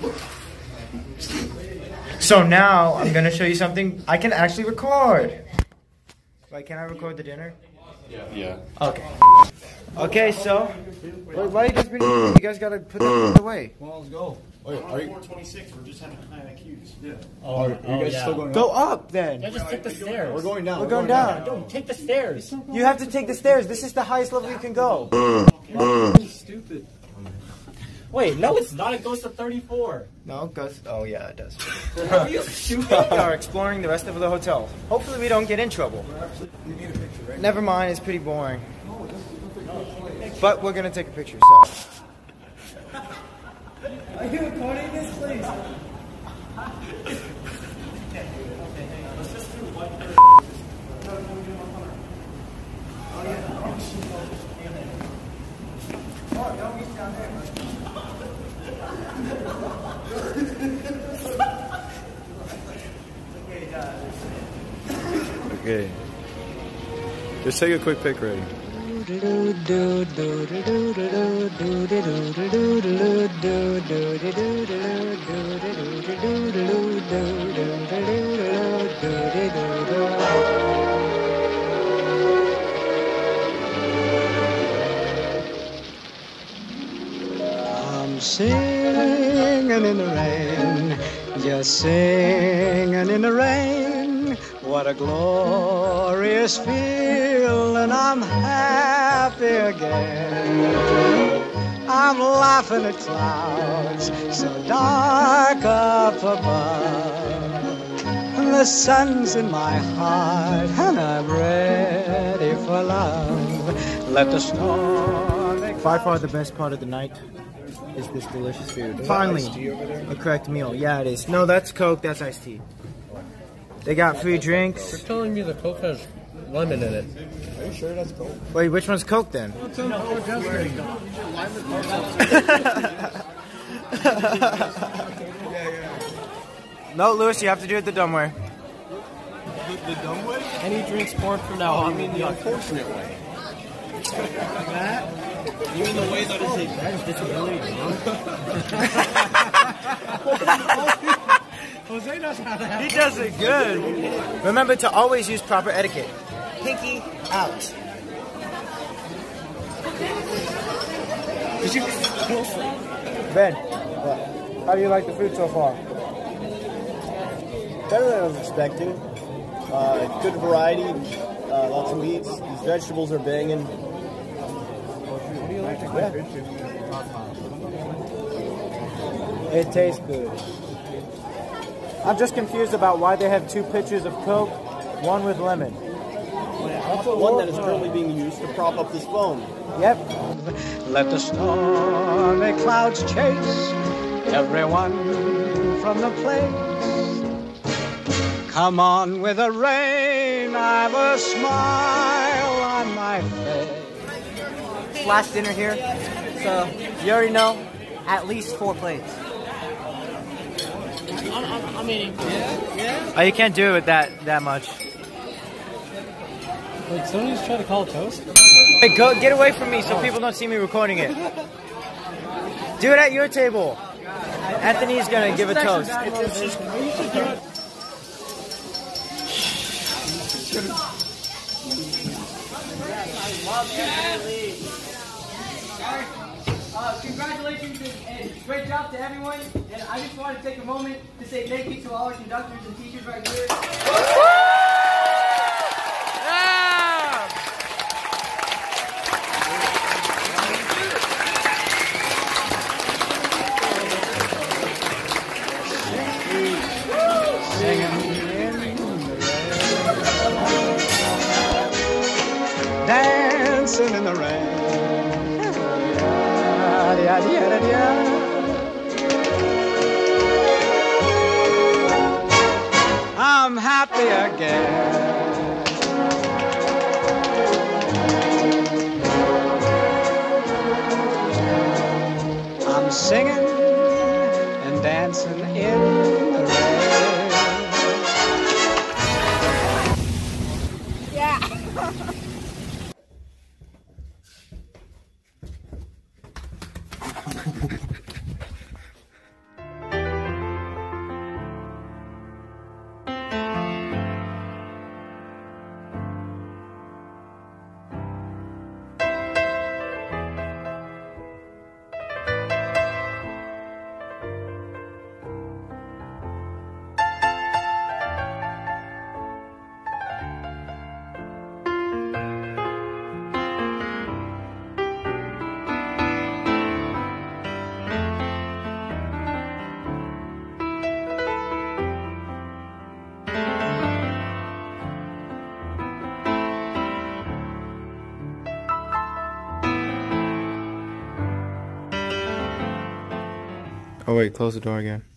so now I'm gonna show you something I can actually record. Like, can I record the dinner? Yeah. Okay. Okay, so wait, why are you guys bringing? You guys gotta put that away. Well, let's go. Wait, are you? twenty-six, we're just having high I Qs. Yeah. Oh, Are you oh, guys yeah. still going Go up? up then. Yeah, just take the stairs. We're going down. We're going down. Don't take the stairs. You have to take the stairs. This is the highest level you can go. Stupid. Wait, no, it's not. It goes to thirty-four. No, it goes. Oh yeah, it does. Are you stupid? We are exploring the rest of the hotel. Hopefully, we don't get in trouble. Never mind. It's pretty boring. But we're gonna take a picture. So. Are you recording this, please? Okay. Just take a quick pic ready. I'm singing in the rain, just singing in the rain. What a glorious feeling, I'm happy again. I'm laughing at clouds so dark up above. And the sun's in my heart and I'm ready for love. Let the storm... By far the best part of the night is this delicious food. Finally, a correct meal. Yeah, it is. No, that's Coke, that's iced tea. They got free drinks. You're telling me the Coke has lemon in it. Are you sure that's Coke? Wait, which one's Coke then? No, Louis, you have to do it the dumb way. The, the dumb way? Any drinks poured from now Oh, on. I mean the unfortunate way. That? You mean the way that is a that is disability, Jose knows how to have He does it good. Remember to always use proper etiquette. Pinky out. Did you Ben, how do you like the food so far? Better than I was expecting. Uh, good variety, uh, lots of meats. These vegetables are banging. Yeah. It tastes good. I'm just confused about why they have two pitchers of Coke, one with lemon. One that is currently being used to prop up this phone. Yep. Let the stormy clouds chase everyone from the place. Come on with the rain, I've a smile on my face. Last dinner here, so you already know, at least four plates. I'm, I'm, I'm eating. Yeah, yeah. Oh, you can't do it with that that much. Wait, somebody's trying to call a toast? Hey, go get away from me so people don't see me recording it. Do it at your table. Anthony's gonna give a toast. Uh, congratulations and, and great job to everyone. And I just want to take a moment to say thank you to all our conductors and teachers right here. I'm happy again. I'm singing and dancing in the rain. Yeah. Oh wait, close the door again.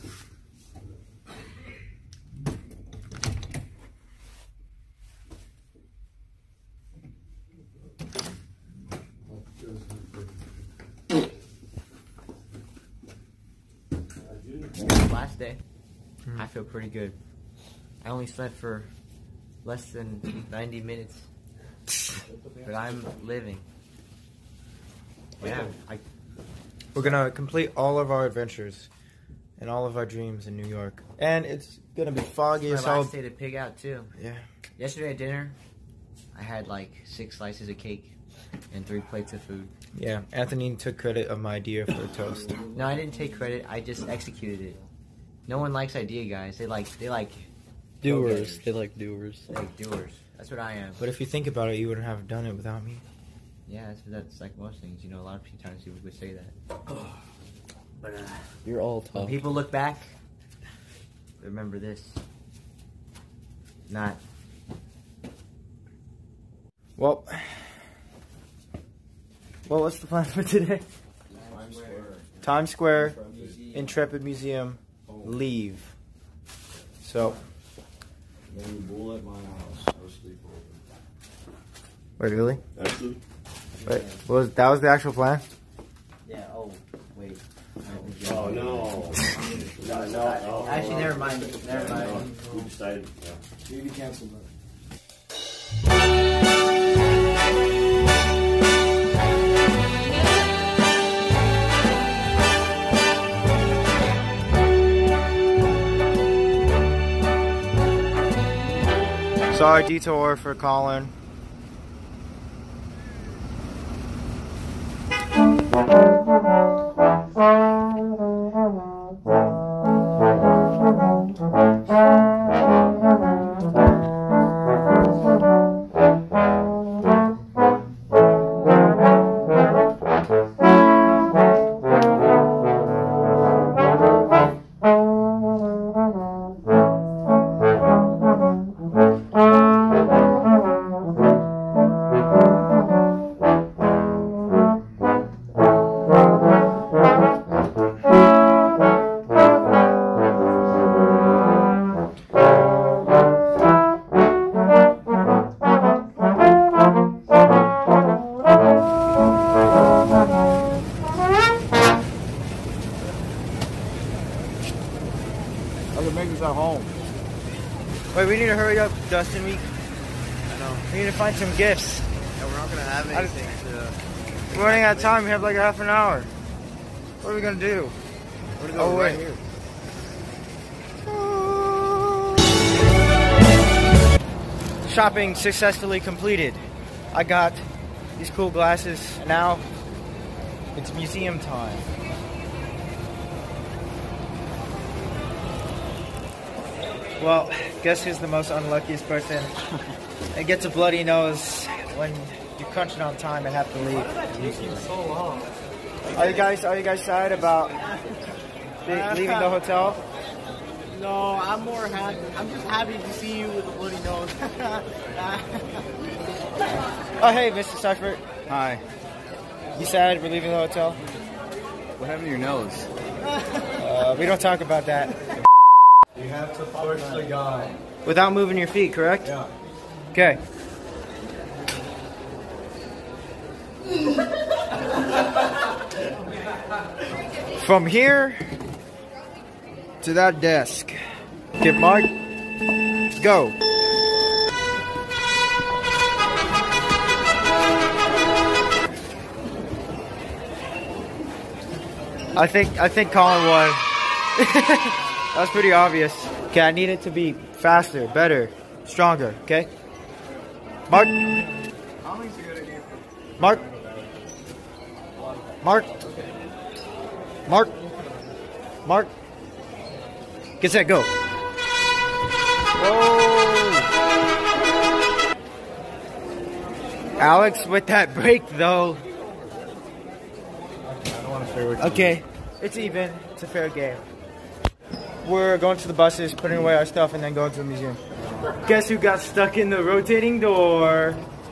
Last day, I feel pretty good. I only slept for less than ninety minutes, but I'm living. Yeah, I. We're gonna complete all of our adventures and all of our dreams in New York, and it's gonna be foggy as My hell. last day to pig out too. Yeah. Yesterday at dinner, I had like six slices of cake and three plates of food. Yeah, Anthony took credit of my idea for a toast. No, I didn't take credit. I just executed it. No one likes idea guys. They like they like doers. They like doers. They like doers. That's what I am. But if you think about it, you wouldn't have done it without me. Yeah, that's, that's like most things. You know, a lot of times people would say that. But uh, You're all when tough. people look back, remember this. Not. Well, well, what's the plan for today? Times Square. Times Square, Intrepid Museum, leave. So. Then you bull at my house. No sleep over. Wait, really? That's the. Wait, what was that? Was the actual plan? Yeah. Oh, wait. Oh no. no, no, no. Actually, never mind. Never mind. We decided. Yeah. Maybe cancel that. Sorry, detour for Colin. At home. Wait, we need to hurry up, Dustin. We, I know. We need to find some gifts. Yeah, we're not gonna have anything to. We're running out of time. We have like a half an hour. What are we gonna do? We're gonna go oh, right wait. here. Shopping successfully completed. I got these cool glasses. And now it's museum time. Well, guess who's the most unluckiest person? It gets a bloody nose when you're crunching on time and have to leave. So long. Are you guys Are you guys sad about leaving the hotel? No, I'm more happy. I'm just happy to see you with a bloody nose. Oh, hey, Mister Seifert. Hi. You sad we're leaving the hotel? What happened to your nose? Uh, we don't talk about that. You have to push the guy. Without moving your feet, correct? Yeah. Okay. From here to that desk. Get marked. Go. I think I think Colin won. That was pretty obvious. Okay, I need it to be faster, better, stronger. Okay. Mark. Mark. Mark. Mark. Mark. Get set, go. Whoa. Alex with that break though. Okay, it's even. It's a fair game. We're going to the buses, putting away our stuff, and then going to the museum. Guess who got stuck in the rotating door?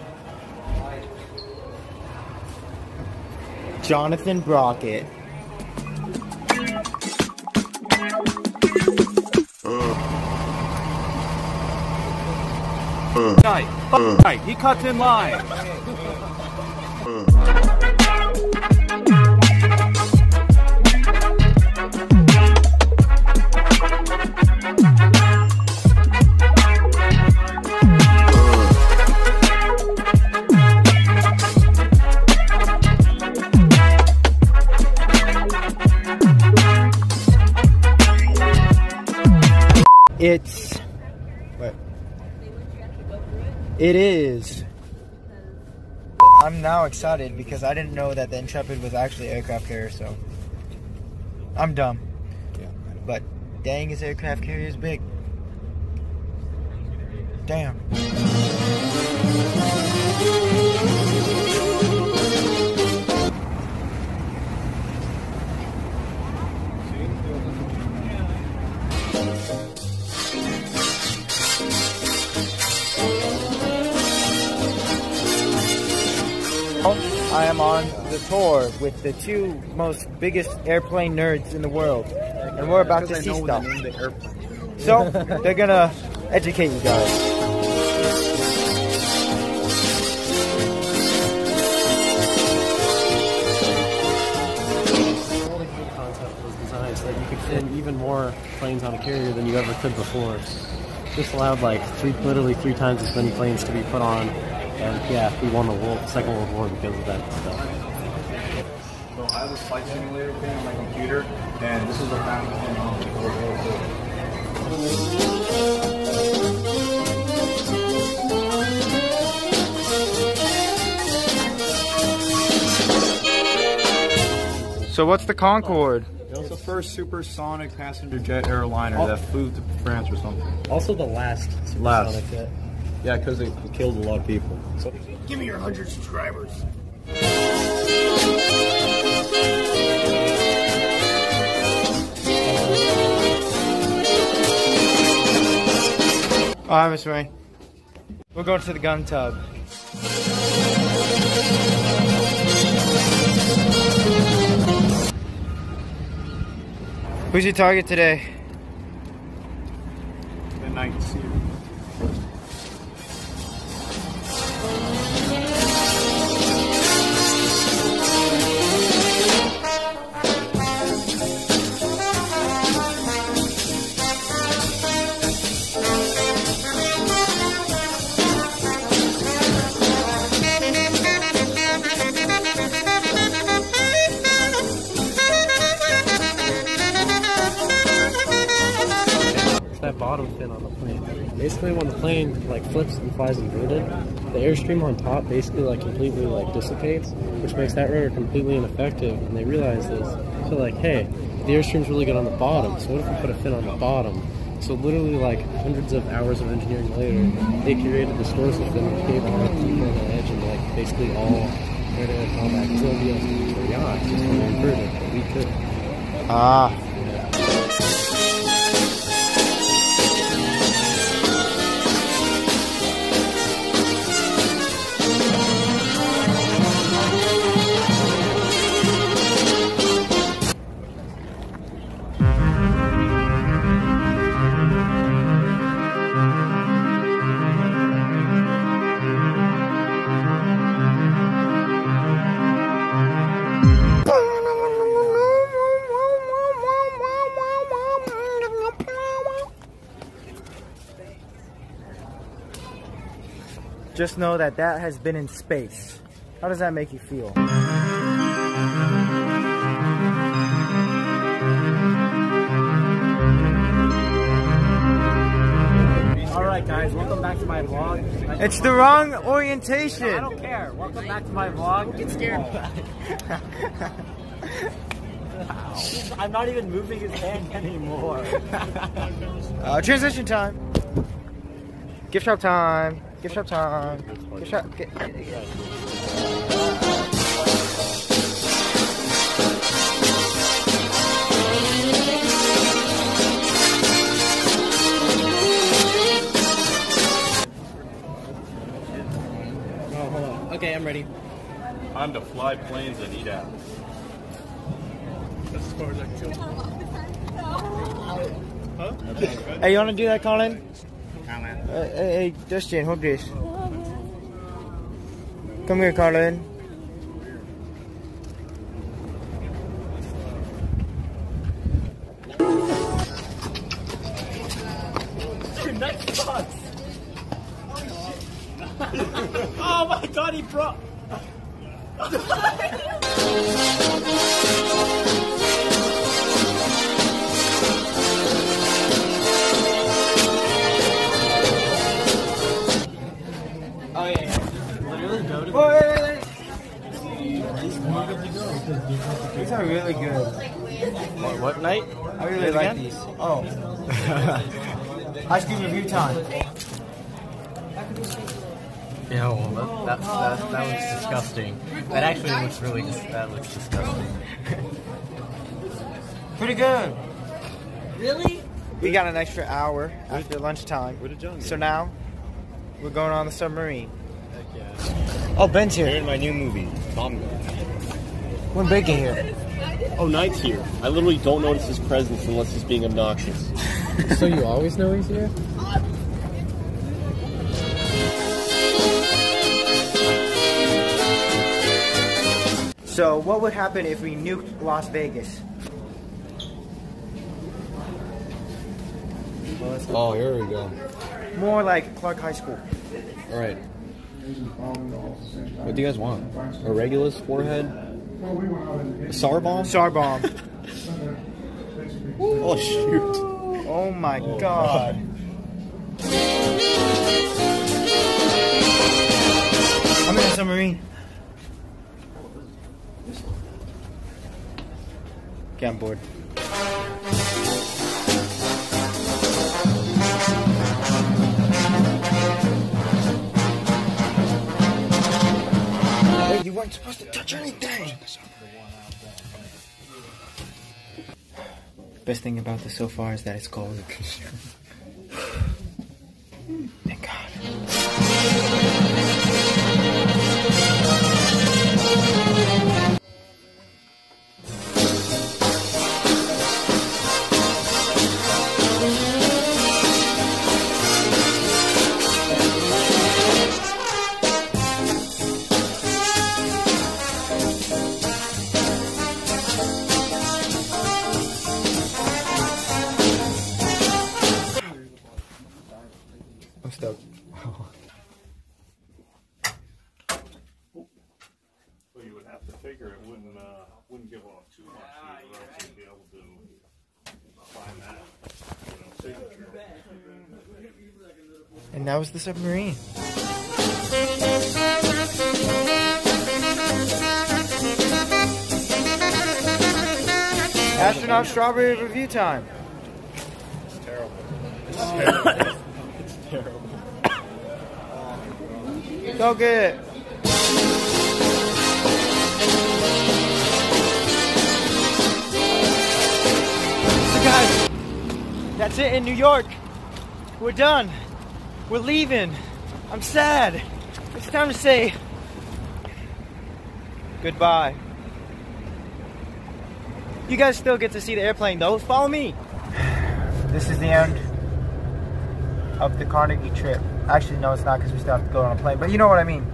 Jonathan Brockett. Right, uh, right, he cuts in line. It's what? It is. I'm now excited because I didn't know that the Intrepid was actually an aircraft carrier, so I'm dumb. Yeah. But dang, his aircraft carrier is big. Damn. I am on the tour with the two most biggest airplane nerds in the world, and we're about to see stuff. So they're gonna educate you guys. The whole concept was designed so that you could fit even more planes on a carrier than you ever could before. This allowed like three, literally three times as many planes to be put on. And yeah, we won the world, Second World War because of that stuff. So I have a flight simulator thing on my computer, and this is the fastest thing on the world. So what's the Concorde? It was the first supersonic passenger jet airliner oh. that flew to France or something. Also the last supersonic last. jet. Yeah, because it killed a lot of people. So, give me your hundred subscribers. Alright, Miss Ray. We're going to the gun tub. Who's your target today? The Night Series. That bottom fin on the plane. Basically when the plane like flips and flies inverted, the airstream on top basically like completely like dissipates, which makes that rotor completely ineffective, and they realize this. So like, hey, the airstream's really good on the bottom, so what if we put a fin on the bottom? So literally like hundreds of hours of engineering later, they created this dorsal fin which gave them a deeper on the edge and like basically all air-to-air combat, because nobody else could use their yachts just when they inverted, but we could. Ah. just know that that has been in space. How does that make you feel? Alright guys, welcome back to my vlog. It's the wrong orientation. I don't care. Welcome back to my vlog. Don't get scared. I'm not even moving his hand anymore. uh, transition time. Gift shop time. Gift shop time. Gift shop. Get, get, get. Okay, I'm ready. Time to fly planes and eat apples. That's as far as I can go. Huh? Hey, you want to do that, Colin? Uh, hey, hey, Justin, hold this. Come here, Colin. Dude, nice spots. Oh my god, he brought. Oh yeah, yeah. Literally go to. Wait, wait, wait. These are really good. What, what night? I really like again? these. Oh. Ice cream review time. Yeah, well, that, that, that, that looks disgusting. That actually looks really, that looks disgusting. Pretty good. Really? We got an extra hour after lunchtime. Where did John go? So now, we're going on the submarine. Heck yeah. Oh, Ben's here. You're in my new movie, Tom. When Ben get here? Oh, Knight's here. I literally don't notice his presence unless he's being obnoxious. So you always know he's here? So, what would happen if we nuked Las Vegas? Oh, here we go. More like Clark High School. Alright. What do you guys want? A Regulus forehead? A SAR bomb? SAR bomb. Oh, shoot. Oh my oh, god. I'm in a submarine. Get on board. Hey, you weren't supposed to touch anything. Best thing about this so far is that it's cold. Thank God. I'm stoked. Well, you would have to figure it wouldn't uh, wouldn't give off too much heat, or else you'd be able to find that, you know, signature. And that was the submarine. Astronaut strawberry review time. It's terrible. It's terrible. It's terrible. Go get it. So guys, that's it in New York. We're done. We're leaving. I'm sad. It's time to say goodbye. You guys still get to see the airplane though. Follow me. This is the end of the Carnegie trip. Actually, no, it's not, because we still have to go on a plane. But you know what I mean.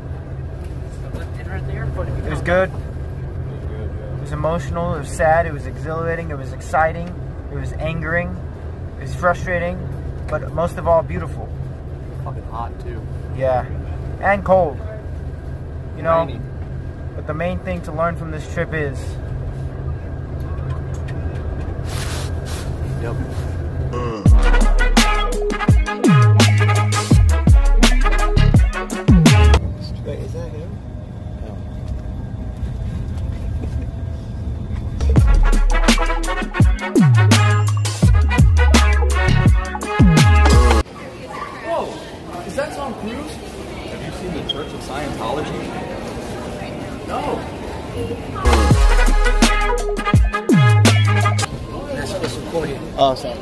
It was good. It was emotional. It was sad. It was exhilarating. It was exciting. It was angering. It was frustrating. But most of all, beautiful. Fucking hot too. Yeah. and cold. You know, but the main thing to learn from this trip is. Yep. Wait, is that him? Whoa! Is that Tom Cruise? Have you seen the Church of Scientology? No. That's what's recorded. Oh, sorry.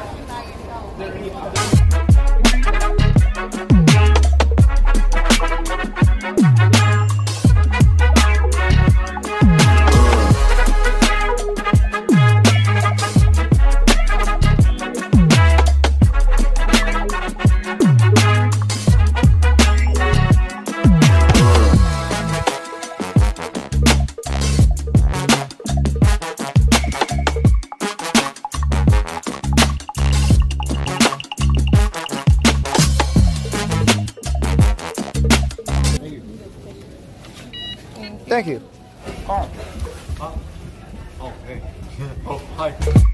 Thank you. Oh. Uh, oh, hey. Oh, hi.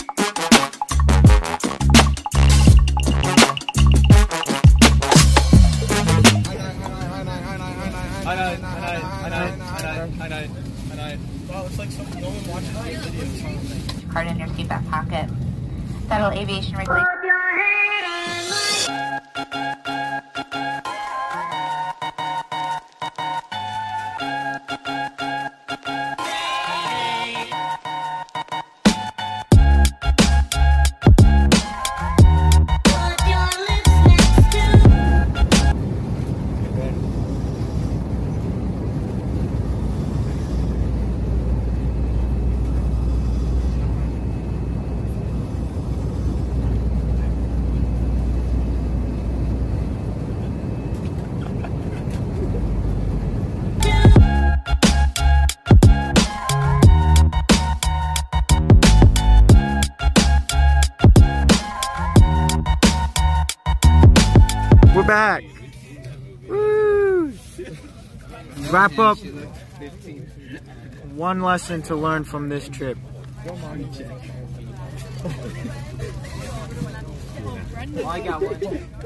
Hi, night, hi, night, hi, night, hi, night, hi, night, hi, night. Wow, it's like something no one watches my videos. Card in your seat back pocket. Federal Aviation Regulation. We're back. Woo! Wrap up. One lesson to learn from this trip. Oh, I got one.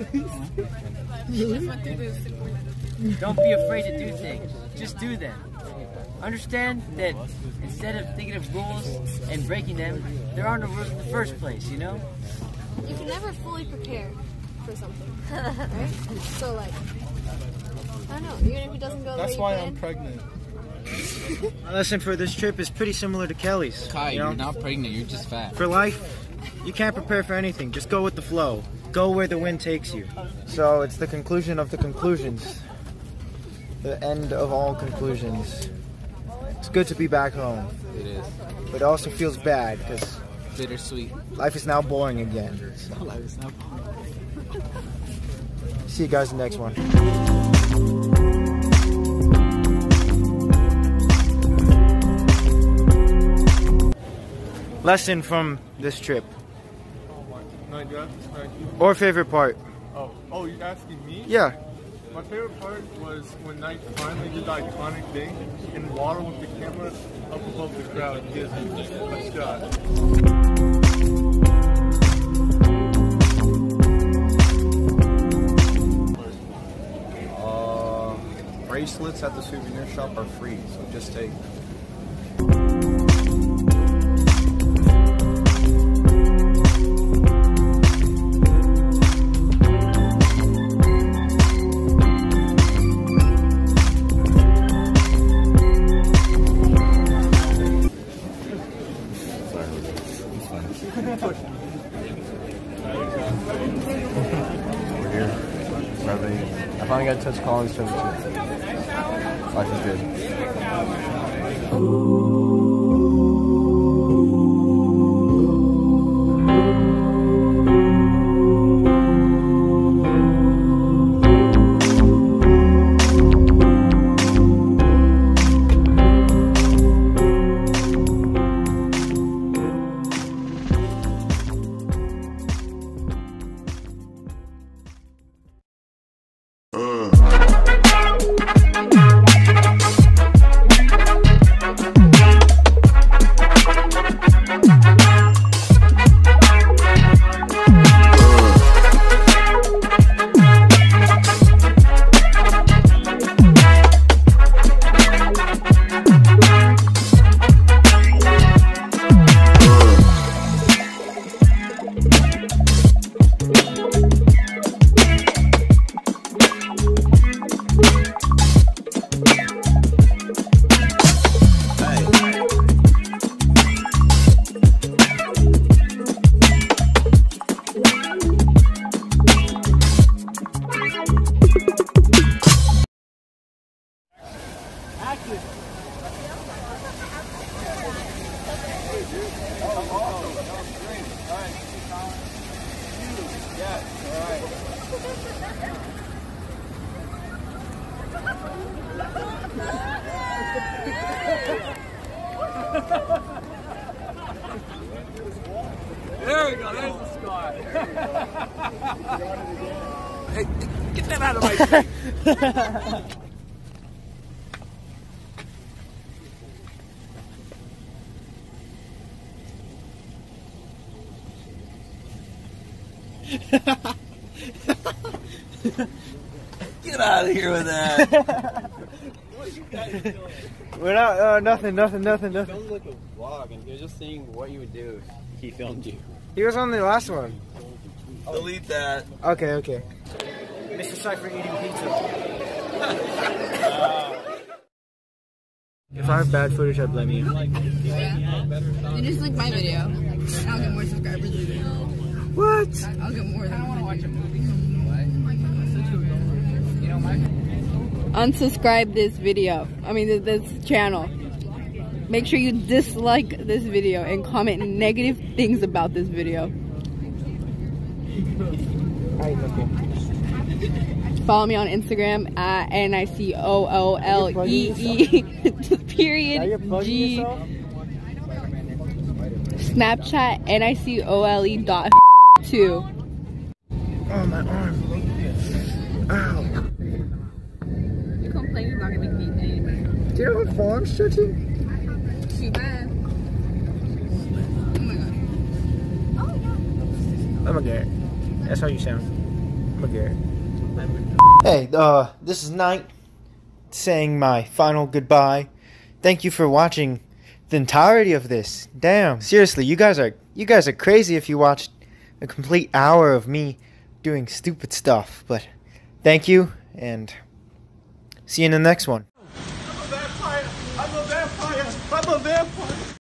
Don't be afraid to do things. Just do them. Understand that instead of thinking of rules and breaking them, there are no rules in the first place, you know? You can never fully prepare for something, right? So like, I don't know, even if it doesn't go the way That's you why plan. I'm pregnant. My lesson for this trip is pretty similar to Kelly's. Kai, you know? you're not pregnant, you're just fat. For life, you can't prepare for anything. Just go with the flow. Go where the wind takes you. So it's the conclusion of the conclusions. The end of all conclusions. It's good to be back home. It is. But it also feels bad because bittersweet. Life is now boring again. So. Life is now boring. See you guys in the next one. Lesson from this trip. No, you have to start. Or favorite part. Oh, oh, you're asking me? Yeah. My favorite part was when Knight finally did the iconic thing in water with the camera up above the crowd. He gives a shot. Uh, bracelets at the souvenir shop are free, so just take. We're here. Rubbing. I finally got to touch Colin's too. Life is good. Uh. There we go, there's the scar. Hey, get that out of my face. Get out of here with that. What are you guys doing? We're not, uh, nothing, nothing, nothing, nothing. It was like a vlog, and he was just saying what you would do if he filmed you. He was on the last one. Delete that. Okay, okay. Mister Cypher eating pizza. If I have bad footage, I blame you. You just like my video. I'll get more subscribers than you. What? I'll get more than I don't want to watch a movie. Unsubscribe this video. I mean, this, this channel. Make sure you dislike this video and comment negative things about this video. Follow me on Instagram at N I C O O L E E period G. Snapchat N I C O L E dot two. Oh, my arm. Ow. You complain you're not gonna keep me. Do you know what farm stretching? Too bad. Oh my god. I'm a Garrett. That's how you sound. I'm a Garrett. Hey, uh, this is Knight saying my final goodbye. Thank you for watching the entirety of this. Damn, seriously, you guys are you guys are crazy if you watched a complete hour of me doing stupid stuff. But thank you, and see you in the next one.